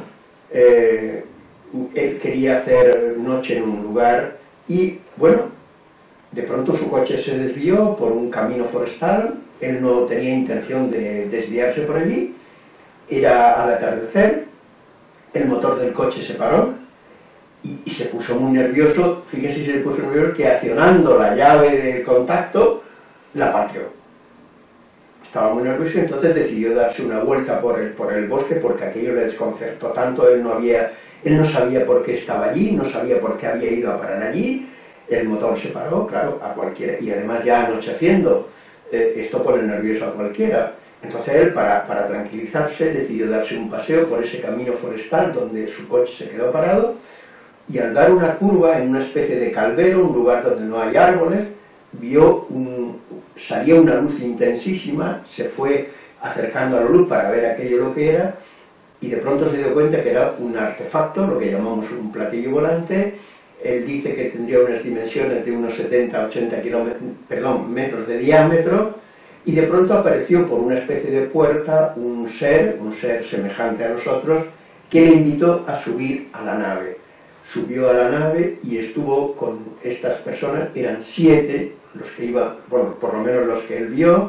Él quería hacer noche en un lugar y, bueno, de pronto su coche se desvió por un camino forestal. Él no tenía intención de desviarse por allí. Era al atardecer, el motor del coche se paró y se puso muy nervioso. Fíjense si se puso nervioso que accionando la llave de contacto la partió. Estaba muy nervioso y entonces decidió darse una vuelta por el bosque porque aquello le desconcertó tanto. Él no sabía por qué estaba allí, no sabía por qué había ido a parar allí. El motor se paró, claro, a cualquiera, y además ya anocheciendo, esto pone nervioso a cualquiera. Entonces él, para tranquilizarse, decidió darse un paseo por ese camino forestal donde su coche se quedó parado, y al dar una curva en una especie de calvero, un lugar donde no hay árboles, salía una luz intensísima, se fue acercando a la luz para ver aquello lo que era, y de pronto se dio cuenta que era un artefacto, lo que llamamos un platillo volante. Él dice que tendría unas dimensiones de unos 70-80 metros de diámetro, y de pronto apareció por una especie de puerta un ser semejante a nosotros, que le invitó a subir a la nave. Subió a la nave y estuvo con estas personas, eran 7 los que iban, bueno, por lo menos los que él vio.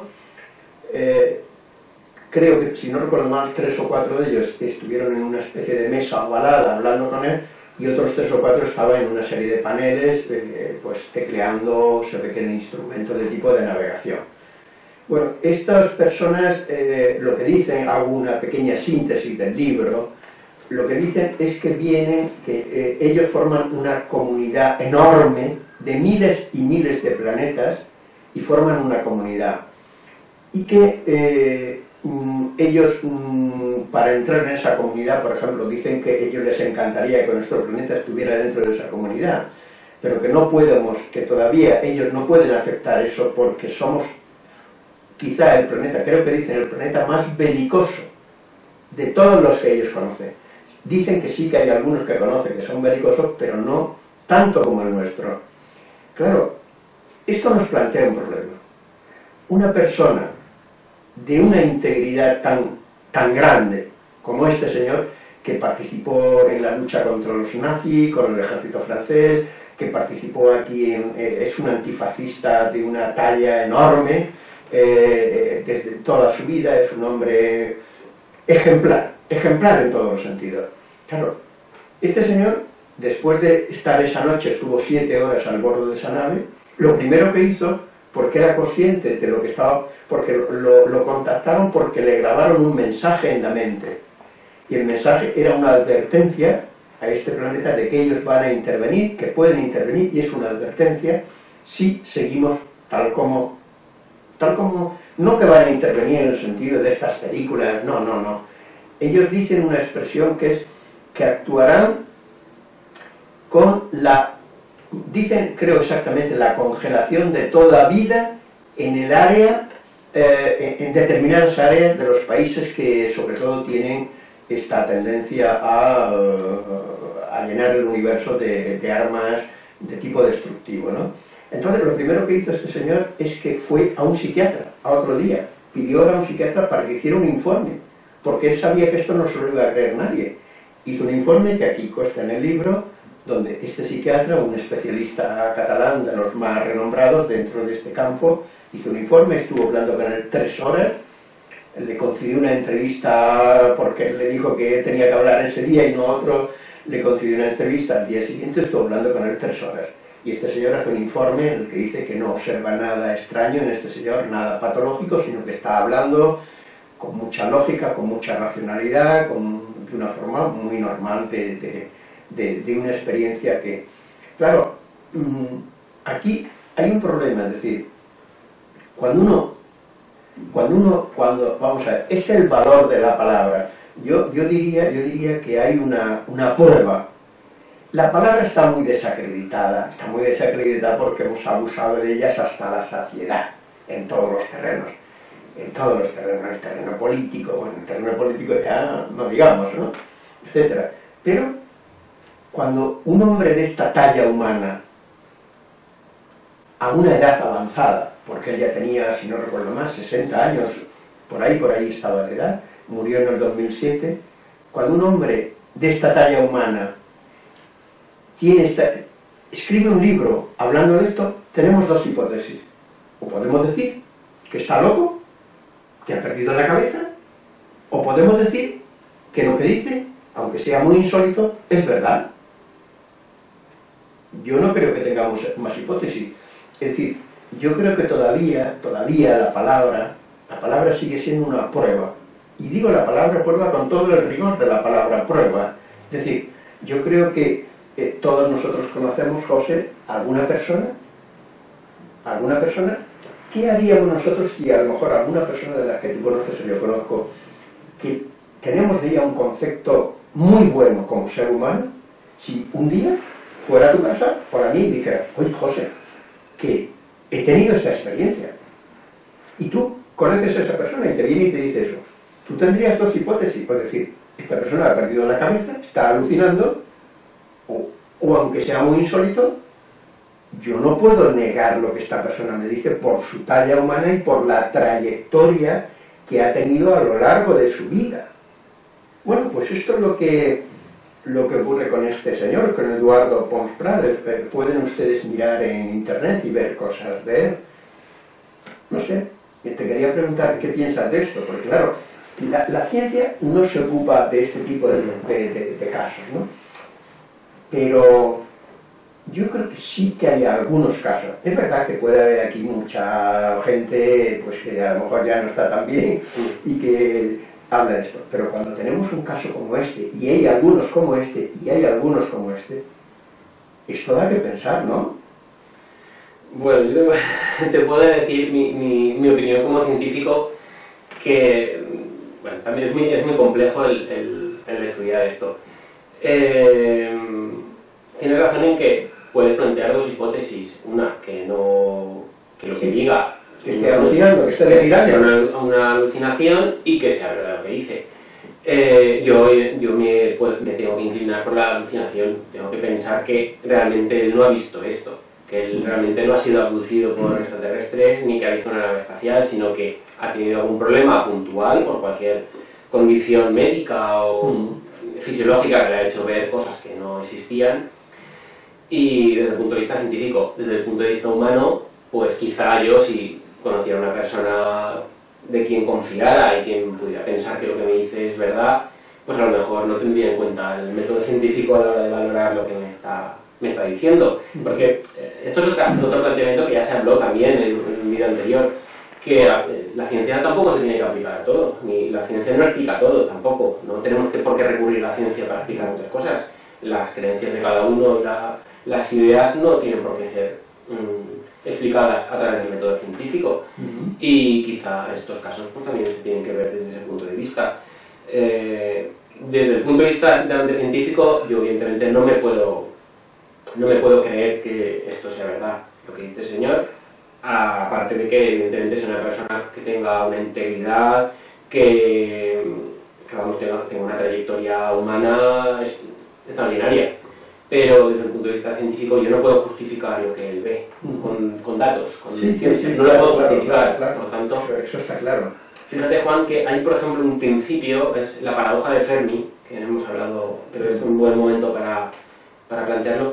Creo que, si no recuerdo mal, 3 o 4 de ellos estuvieron en una especie de mesa ovalada hablando con él, y otros 3 o 4 estaban en una serie de paneles, pues tecleando, se ve que en instrumentos de tipo de navegación. Bueno, estas personas, lo que dicen, hago una pequeña síntesis del libro, lo que dicen es que ellos forman una comunidad enorme de miles y miles de planetas, y forman una comunidad, y que ellos, para entrar en esa comunidad, por ejemplo, dicen que a ellos les encantaría que nuestro planeta estuviera dentro de esa comunidad, pero que no podemos, que todavía ellos no pueden aceptar eso porque somos quizá el planeta, creo que dicen, el planeta más belicoso de todos los que ellos conocen. Dicen que sí, que hay algunos que conocen que son belicosos, pero no tanto como el nuestro. Claro, esto nos plantea un problema. Una persona de una integridad tan grande como este señor, que participó en la lucha contra los nazis, con el ejército francés, que participó aquí, es un antifascista de una talla enorme, desde toda su vida, es un hombre ejemplar en todos los sentidos. Claro, este señor, después de estar esa noche, estuvo 7 horas al bordo de esa nave. Lo primero que hizo, porque era consciente de lo que estaba, porque lo contactaron porque le grabaron un mensaje en la mente, y el mensaje era una advertencia a este planeta de que ellos van a intervenir, que pueden intervenir, y es una advertencia si seguimos tal como, no que van a intervenir en el sentido de estas películas, no. Ellos dicen una expresión que es que actuarán con dicen, creo exactamente, la congelación de toda vida en el área, en determinadas áreas de los países que sobre todo tienen esta tendencia a llenar el universo de armas de tipo destructivo, ¿no? Entonces lo primero que hizo este señor es que fue a un psiquiatra, a otro día, pidió a un psiquiatra para que hiciera un informe, porque él sabía que esto no se lo iba a creer nadie. Hizo un informe que aquí consta en el libro, donde este psiquiatra, un especialista catalán de los más renombrados dentro de este campo, hizo un informe, estuvo hablando con él 3 horas, le concedió una entrevista porque él le dijo que tenía que hablar ese día y no otro, le concedió una entrevista al día siguiente, estuvo hablando con él 3 horas. Y este señor hace un informe en el que dice que no observa nada extraño en este señor, nada patológico, sino que está hablando con mucha lógica, con mucha racionalidad, de una forma muy normal de una experiencia que... Claro, aquí hay un problema, es decir, cuando vamos a ver, es el valor de la palabra. Yo diría que hay una prueba. La palabra está muy desacreditada porque hemos abusado de ellas hasta la saciedad, en todos los terrenos. En todos los terrenos, el terreno político, bueno, el terreno político ya no digamos, ¿no? Etcétera. Pero cuando un hombre de esta talla humana, a una edad avanzada, porque él ya tenía, si no recuerdo más, 60 años, por ahí estaba de edad, murió en el 2007, cuando un hombre de esta talla humana escribe un libro hablando de esto, tenemos dos hipótesis. O podemos decir que está loco, que ha perdido la cabeza, o podemos decir que lo que dice, aunque sea muy insólito, es verdad. Yo no creo que tengamos más hipótesis. Es decir, yo creo que todavía la palabra sigue siendo una prueba. Y digo la palabra prueba con todo el rigor de la palabra prueba. Es decir, yo creo que todos nosotros conocemos, José, alguna persona, ¿qué haríamos nosotros si a lo mejor alguna persona de la que tú conoces o yo conozco, que tenemos de ella un concepto muy bueno como ser humano, si un día fuera a tu casa, por a mí, y dijera, oye, José, que he tenido esa experiencia, y tú conoces a esa persona y te viene y te dice eso, tú tendrías dos hipótesis, es decir, esta persona ha perdido la cabeza, está alucinando, o aunque sea muy insólito, yo no puedo negar lo que esta persona me dice por su talla humana y por la trayectoria que ha tenido a lo largo de su vida. Bueno, pues esto es lo que ocurre con este señor, con Eduardo Pons Prades. Pueden ustedes mirar en internet y ver cosas de él. No sé, te quería preguntar qué piensas de esto, porque claro, la ciencia no se ocupa de este tipo de casos, ¿no? Pero yo creo que sí que hay algunos casos. Es verdad que puede haber aquí mucha gente pues que a lo mejor ya no está tan bien y que habla de esto. Pero cuando tenemos un caso como este, y hay algunos como este, y hay algunos como este, esto da que pensar, ¿no? Bueno, yo te puedo decir mi opinión como científico, que bueno, también es muy complejo el estudiar esto. Tienes razón en que puedes plantear dos hipótesis. Una, que lo que diga que esté alucinando, que esté delirando, sea una alucinación, y que sea verdad lo que dice. Yo me tengo que inclinar por la alucinación. Tengo que pensar que realmente él no ha visto esto, que él realmente no ha sido abducido por extraterrestres ni que ha visto una nave espacial, sino que ha tenido algún problema puntual por cualquier condición médica o fisiológica que le ha hecho ver cosas que no existían. Y desde el punto de vista científico, desde el punto de vista humano, pues quizá yo, si conociera a una persona de quien confiara y quien pudiera pensar que lo que me dice es verdad, pues a lo mejor no tendría en cuenta el método científico a la hora de valorar lo que me está diciendo. Porque esto es otro planteamiento que ya se habló también en un vídeo anterior, que la ciencia tampoco se tiene que aplicar a todo, ni la ciencia no explica todo tampoco. No tenemos por qué recurrir a la ciencia para explicar muchas cosas. Las creencias de cada uno, las ideas no tienen por qué ser explicadas a través del método científico. Y quizá estos casos pues, también se tienen que ver desde ese punto de vista. Desde el punto de vista estrictamente científico, yo evidentemente no me puedo creer que esto sea verdad, lo que dice el señor, aparte de que evidentemente es una persona que tenga una integridad, que vamos, tenga una trayectoria humana extraordinaria. Pero desde el punto de vista científico yo no puedo justificar lo que él ve con datos, con ciencia. No lo puedo justificar, claro. Por lo tanto, eso está claro. Fíjate, Juan, que hay, por ejemplo, un principio, es la paradoja de Fermi, que hemos hablado, pero es un buen momento para plantearlo.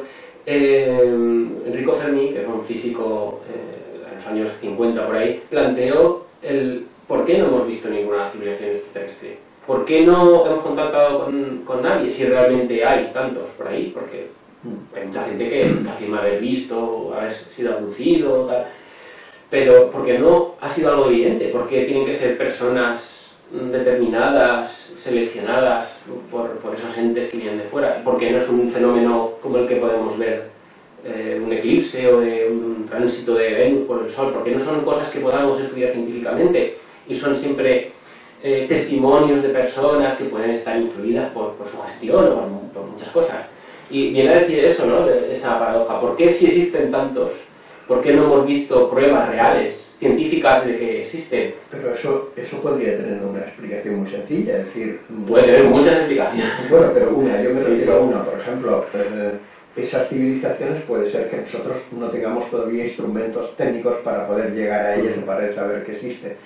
Enrico Fermi, que es un físico en los años 50 por ahí, planteó ¿por qué no hemos visto ninguna civilización extraterrestre? ¿Por qué no hemos contactado con nadie si realmente hay tantos por ahí? Porque hay mucha gente que afirma haber visto, haber sido abducido, tal. Pero porque no ha sido algo evidente, porque tienen que ser personas determinadas, seleccionadas por esos entes que vienen de fuera, porque no es un fenómeno como el que podemos ver un eclipse o de un tránsito de Venus por el Sol, porque no son cosas que podamos estudiar científicamente y son siempre testimonios de personas que pueden estar influidas por su gestión o por muchas cosas. Y viene a decir eso, ¿no? Esa paradoja. ¿Por qué si existen tantos? ¿Por qué no hemos visto pruebas reales, científicas de que existen? Pero eso podría tener una explicación muy sencilla, es decir... Puede haber muchas explicaciones. Bueno, pero yo me refiero a una, por ejemplo, esas civilizaciones puede ser que nosotros no tengamos todavía instrumentos técnicos para poder llegar a ellas o para saber que existe.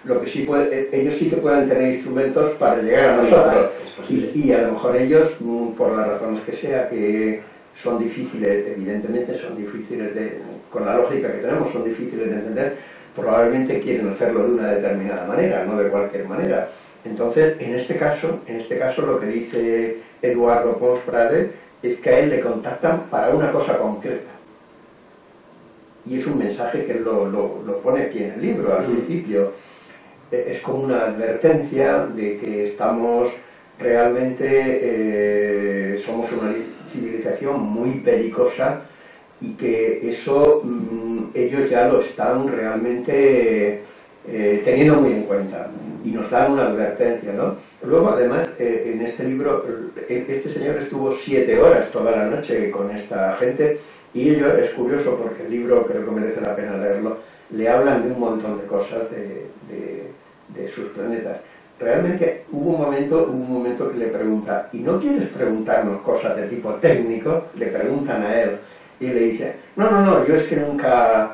Lo que sí ellos sí que pueden tener instrumentos para llegar a nosotros. Y a lo mejor ellos, por las razones que sea, que son difíciles, evidentemente son difíciles con la lógica que tenemos, son difíciles de entender, probablemente quieren hacerlo de una determinada manera, no de cualquier manera. Entonces, en este caso lo que dice Eduardo Pons Pradell es que a él le contactan para una cosa concreta. Y es un mensaje que él lo pone aquí en el libro, al principio. Es como una advertencia de que estamos realmente, somos una civilización muy peligrosa y que eso ellos ya lo están realmente teniendo muy en cuenta y nos dan una advertencia, ¿no? Luego, además, en este libro, este señor estuvo 7 horas toda la noche con esta gente y ello es curioso porque el libro, creo que merece la pena leerlo, le hablan de un montón de cosas de sus planetas. Realmente hubo un momento que le pregunta, ¿y no quieres preguntarnos cosas de tipo técnico? Le preguntan a él y le dice, no, yo es que nunca,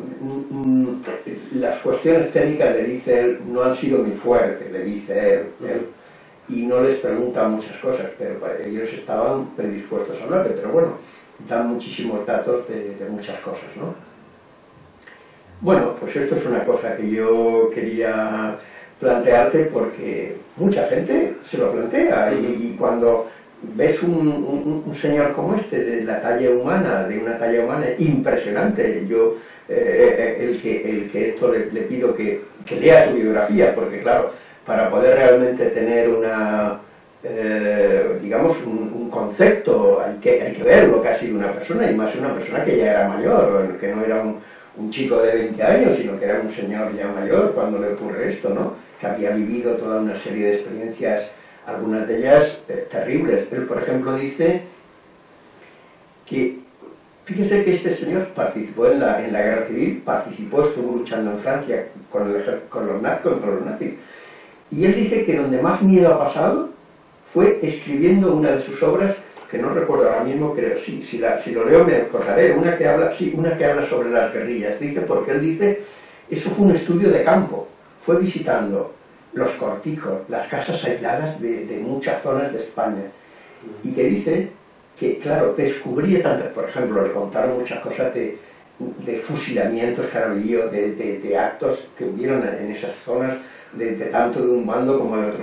las cuestiones técnicas, le dice él, no han sido mi fuerte, le dice él, y no les pregunta muchas cosas, pero ellos estaban predispuestos a hablarle, pero bueno, dan muchísimos datos de muchas cosas, ¿no? Bueno, pues esto es una cosa que yo quería plantearte porque mucha gente se lo plantea y cuando ves un señor como este, de una talla humana impresionante, yo el que esto le pido que lea su biografía, porque claro, para poder realmente tener una digamos un concepto hay que ver lo que ha sido una persona, y más una persona que ya era mayor, que no era un chico de 20 años, sino que era un señor ya mayor cuando le ocurre esto, ¿no? Que había vivido toda una serie de experiencias, algunas de ellas terribles. Él, por ejemplo, dice que, fíjese que este señor participó en la guerra civil, estuvo luchando en Francia contra los nazis, y él dice que donde más miedo ha pasado fue escribiendo una de sus obras, que no recuerdo ahora mismo, creo, si lo leo me acordaré, una que habla sobre las guerrillas, dice, porque él dice, eso fue un estudio de campo, fue visitando los cortijos, las casas aisladas de muchas zonas de España, y que dice que, claro, descubría tantas, por ejemplo, le contaron muchas cosas de fusilamientos que había, de actos que hubieron en esas zonas, tanto de un bando como de otro.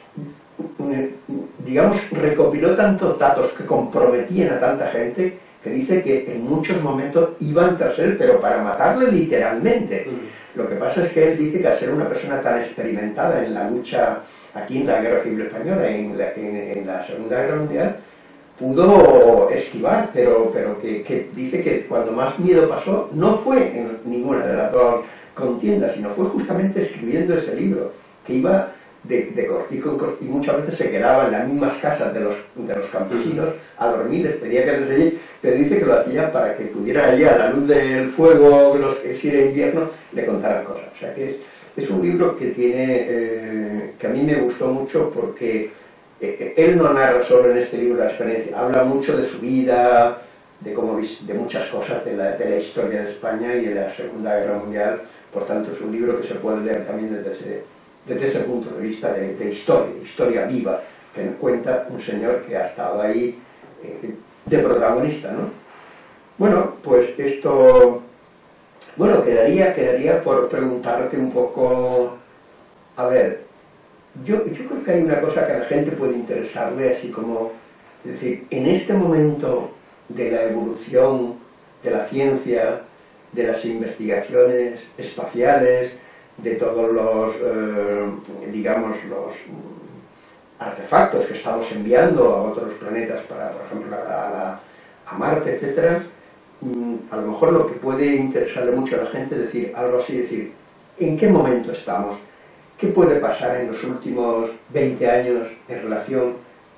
Digamos, recopiló tantos datos que comprometían a tanta gente que dice que en muchos momentos iban tras él, pero para matarle literalmente. Lo que pasa es que él dice que al ser una persona tan experimentada en la lucha aquí en la Guerra Civil Española, en la Segunda Guerra Mundial, pudo esquivar, pero que dice que cuando más miedo pasó no fue en ninguna de las dos contiendas, sino fue justamente escribiendo ese libro, que iba de cortijo en cortijo, y muchas veces se quedaba en las mismas casas de los campesinos a dormir, les pedía que les allí, pero dice que lo hacía para que pudiera allí a la luz del fuego, si era invierno, le contaran cosas. O sea que es un libro que tiene, que a mí me gustó mucho porque él no narra solo en este libro la experiencia, habla mucho de su vida, de muchas cosas de la historia de España y de la Segunda Guerra Mundial. Por tanto es un libro que se puede leer también desde ese punto de vista de historia viva, que nos cuenta un señor que ha estado ahí de protagonista, ¿no? Bueno, pues esto, bueno, quedaría por preguntarte un poco, a ver, yo creo que hay una cosa que a la gente puede interesarle, así como, es decir, en este momento de la evolución de la ciencia, de las investigaciones espaciales, de todos los, digamos, los artefactos que estamos enviando a otros planetas, por ejemplo, a Marte, etc., a lo mejor lo que puede interesarle mucho a la gente es decir algo así, decir, ¿en qué momento estamos? ¿Qué puede pasar en los últimos 20 años en relación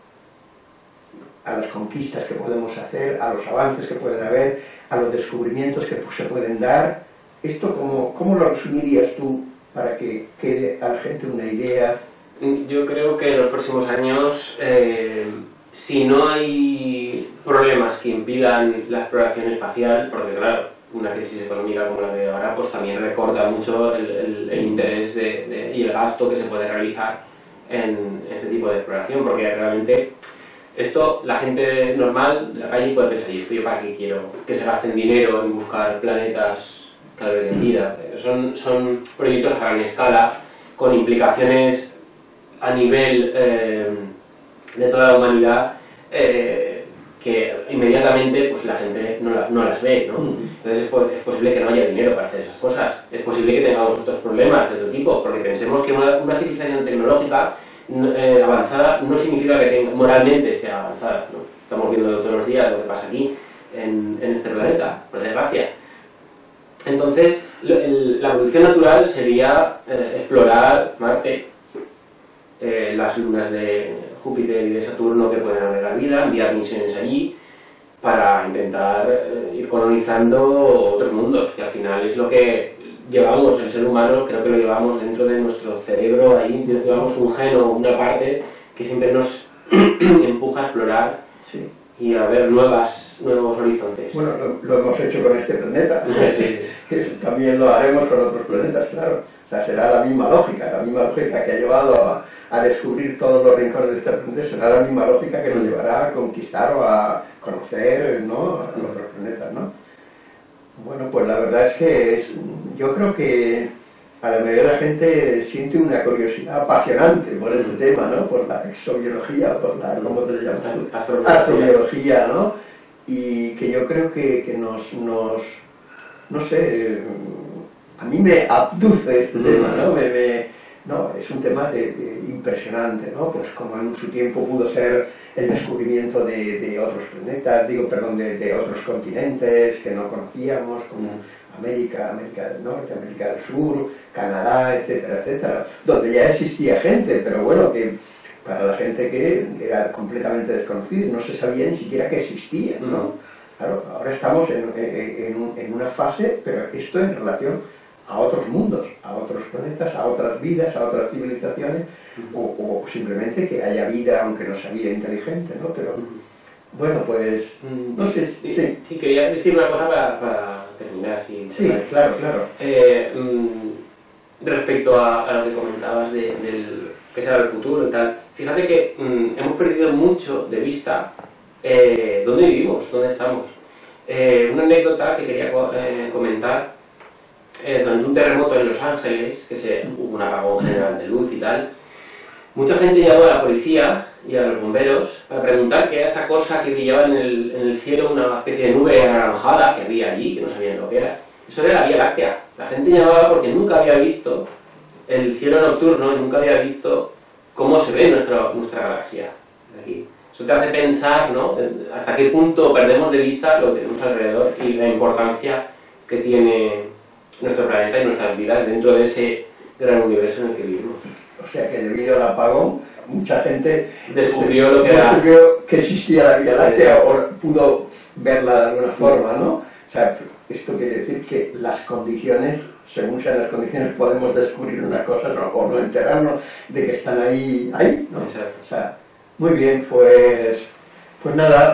a las conquistas que podemos hacer, a los avances que pueden haber, a los descubrimientos que se pueden dar? ¿Esto cómo lo resumirías tú para que quede a la gente una idea? Yo creo que en los próximos años, si no hay problemas que impidan la exploración espacial, porque claro, una crisis económica como la de ahora, pues también recorta mucho el interés y el gasto que se puede realizar en este tipo de exploración, porque realmente esto, la gente normal de la calle puede pensar, ¿y esto yo para qué quiero que se gasten dinero en buscar planetas que alberguen vida? Son proyectos a gran escala, con implicaciones a nivel de toda la humanidad, que inmediatamente pues la gente no las ve, ¿no? Entonces es posible que no haya dinero para hacer esas cosas, es posible que tengamos otros problemas de otro tipo, porque pensemos que una civilización tecnológica avanzada no significa que moralmente sea avanzada, ¿no? Estamos viendo todos los días lo que pasa aquí en este planeta, por desgracia. Entonces la evolución natural sería explorar Marte, las lunas de Júpiter y de Saturno que pueden albergar vida, enviar misiones allí para intentar ir colonizando otros mundos, que al final es lo que llevamos, el ser humano, creo que lo llevamos dentro de nuestro cerebro, ahí llevamos un gen o una parte que siempre nos empuja a explorar, sí, y a ver nuevos horizontes. Bueno, lo hemos hecho con este planeta, sí. También lo haremos con otros planetas, claro. O sea, será la misma lógica que ha llevado a descubrir todos los rincones de este planeta, será la misma lógica que nos llevará a conquistar o a conocer, ¿no?, a otros planetas, ¿no? Bueno, pues la verdad es que yo creo que a la mayoría de la gente siente una curiosidad apasionante por este tema, ¿no? Por la exobiología, por la, ¿cómo te llamas tú? Astrobiología, ¿no? Y que yo creo que nos no sé, a mí me abduce este tema, ¿no? No, es un tema impresionante, ¿no? Pues como en su tiempo pudo ser el descubrimiento de otros planetas, de otros continentes que no conocíamos, como América del Norte, América del Sur, Canadá, etcétera, etcétera, donde ya existía gente, pero bueno, que para la gente que era completamente desconocida, no se sabía ni siquiera que existía, ¿no? Claro, ahora estamos en una fase, pero esto en relación a otros mundos, a otros planetas, a otras vidas, a otras civilizaciones, o simplemente que haya vida, aunque no sea vida inteligente, ¿no? Pero, bueno, pues, no sé, sí, quería decir una cosa para terminar, si sí, claro. Respecto a lo que comentabas del que será el futuro y tal, fíjate que hemos perdido mucho de vista dónde vivimos, dónde estamos. Una anécdota que quería comentar. Durante un terremoto en Los Ángeles, hubo un apagón general de luz y tal, mucha gente llamó a la policía y a los bomberos para preguntar qué era esa cosa que brillaba en el cielo, una especie de nube anaranjada que había allí, que no sabían lo que era. Eso era la Vía Láctea. La gente llamaba porque nunca había visto el cielo nocturno y nunca había visto cómo se ve nuestra galaxia de aquí. Eso te hace pensar, ¿no?, hasta qué punto perdemos de vista lo que tenemos alrededor y la importancia que tiene nuestro planeta y nuestras vidas dentro de ese gran universo en el que vivimos. O sea que debido al apagón, mucha gente descubrió que existía la Vía Láctea o pudo verla de alguna forma, ¿no? O sea, esto quiere decir que las condiciones, según sean las condiciones, podemos descubrir unas cosas o no enterarnos de que están ahí, ¿no? Exacto. O sea, muy bien, pues nada,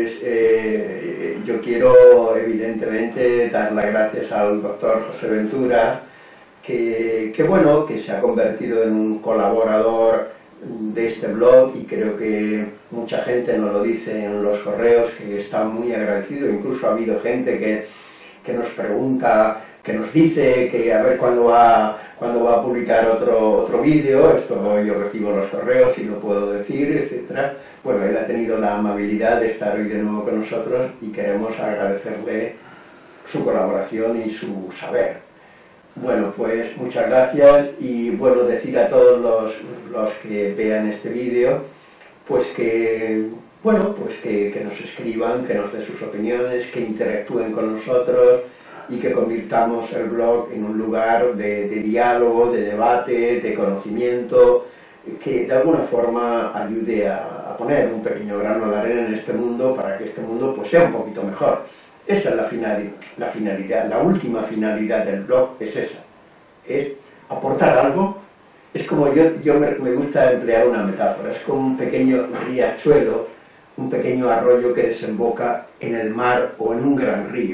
yo quiero evidentemente dar las gracias al doctor José Ventura, que se ha convertido en un colaborador de este blog, y creo que mucha gente nos lo dice en los correos, que está muy agradecido. Incluso ha habido gente que nos pregunta, que nos dice que a ver cuándo va a publicar otro vídeo. Esto yo recibo los correos y lo puedo decir, etcétera. Bueno, él ha tenido la amabilidad de estar hoy de nuevo con nosotros y queremos agradecerle su colaboración y su saber. Bueno, pues muchas gracias, y bueno, decir a todos los que vean este vídeo, pues que nos escriban, que nos den sus opiniones, que interactúen con nosotros y que convirtamos el blog en un lugar de diálogo, de debate, de conocimiento, que de alguna forma ayude a poner un pequeño grano de arena en este mundo para que este mundo pues sea un poquito mejor. Esa es la finalidad, la última finalidad del blog es esa, es aportar algo. Es como me gusta emplear una metáfora, es como un pequeño riachuelo, un pequeño arroyo que desemboca en el mar o en un gran río.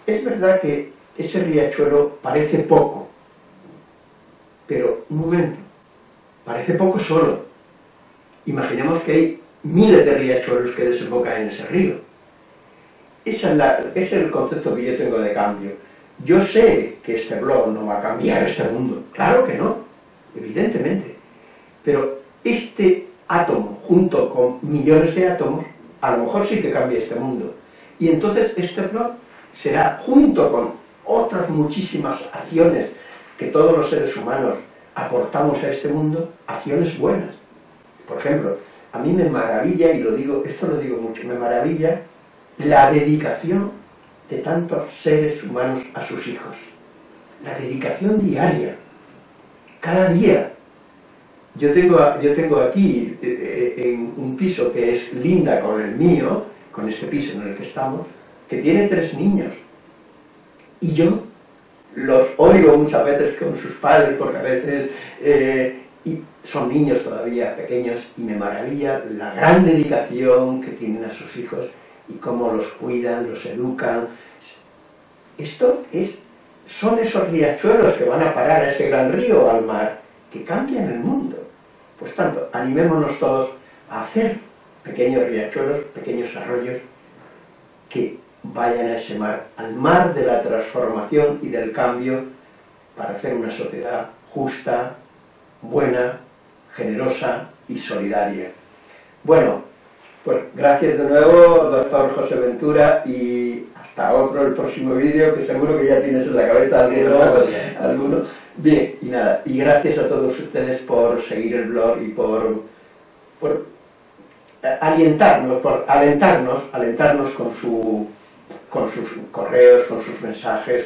es verdad que ese riachuelo parece poco, pero un momento, parece poco solo. Imaginemos que hay miles de riachuelos que desembocan en ese río. Ese es el concepto que yo tengo de cambio. Yo sé que este blog no va a cambiar este mundo, claro que no, evidentemente, pero este átomo, junto con millones de átomos, a lo mejor sí que cambia este mundo. Y entonces este blog será, junto con otras muchísimas acciones que todos los seres humanos aportamos a este mundo, acciones buenas. Por ejemplo, a mí me maravilla, y lo digo, esto lo digo mucho, me maravilla la dedicación de tantos seres humanos a sus hijos. La dedicación diaria, cada día. Yo tengo aquí en un piso que es linda con el mío, con este piso en el que estamos, que tiene 3 niños. Y yo los oigo muchas veces con sus padres, porque a veces y son niños todavía pequeños, y me maravilla la gran dedicación que tienen a sus hijos y cómo los cuidan, los educan. Son esos riachuelos que van a parar a ese gran río, al mar, que cambian el mundo. Pues tanto, animémonos todos a hacer pequeños riachuelos, pequeños arroyos, que vayan a ese mar, al mar de la transformación y del cambio, para hacer una sociedad justa, buena, generosa y solidaria. Bueno, pues gracias de nuevo, doctor José Ventura, y hasta el próximo vídeo, que seguro que ya tienes en la cabeza alguno. Bien, y nada, y gracias a todos ustedes por seguir el blog y por alentarnos con sus correos, con sus mensajes,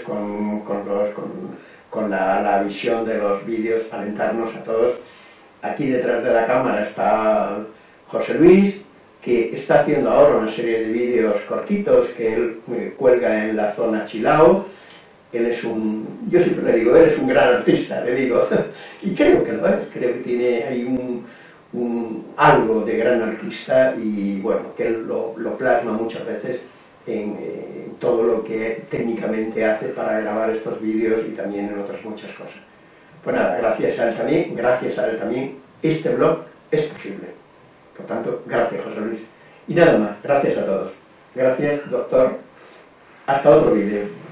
con la visión de los vídeos, alentarnos a todos. Aquí detrás de la cámara está José Luis, que está haciendo ahora una serie de vídeos cortitos que él cuelga en la zona Chilao. Él es yo siempre le digo, él es un gran artista, le digo, y creo que lo es, creo que tiene ahí algo de gran artista, y bueno, que él lo plasma muchas veces en todo lo que técnicamente hace para grabar estos vídeos y también en otras muchas cosas. Pues nada, gracias a él también, este blog es posible. Por tanto, gracias, José Luis. Y nada más, gracias a todos. Gracias, doctor. Hasta otro vídeo.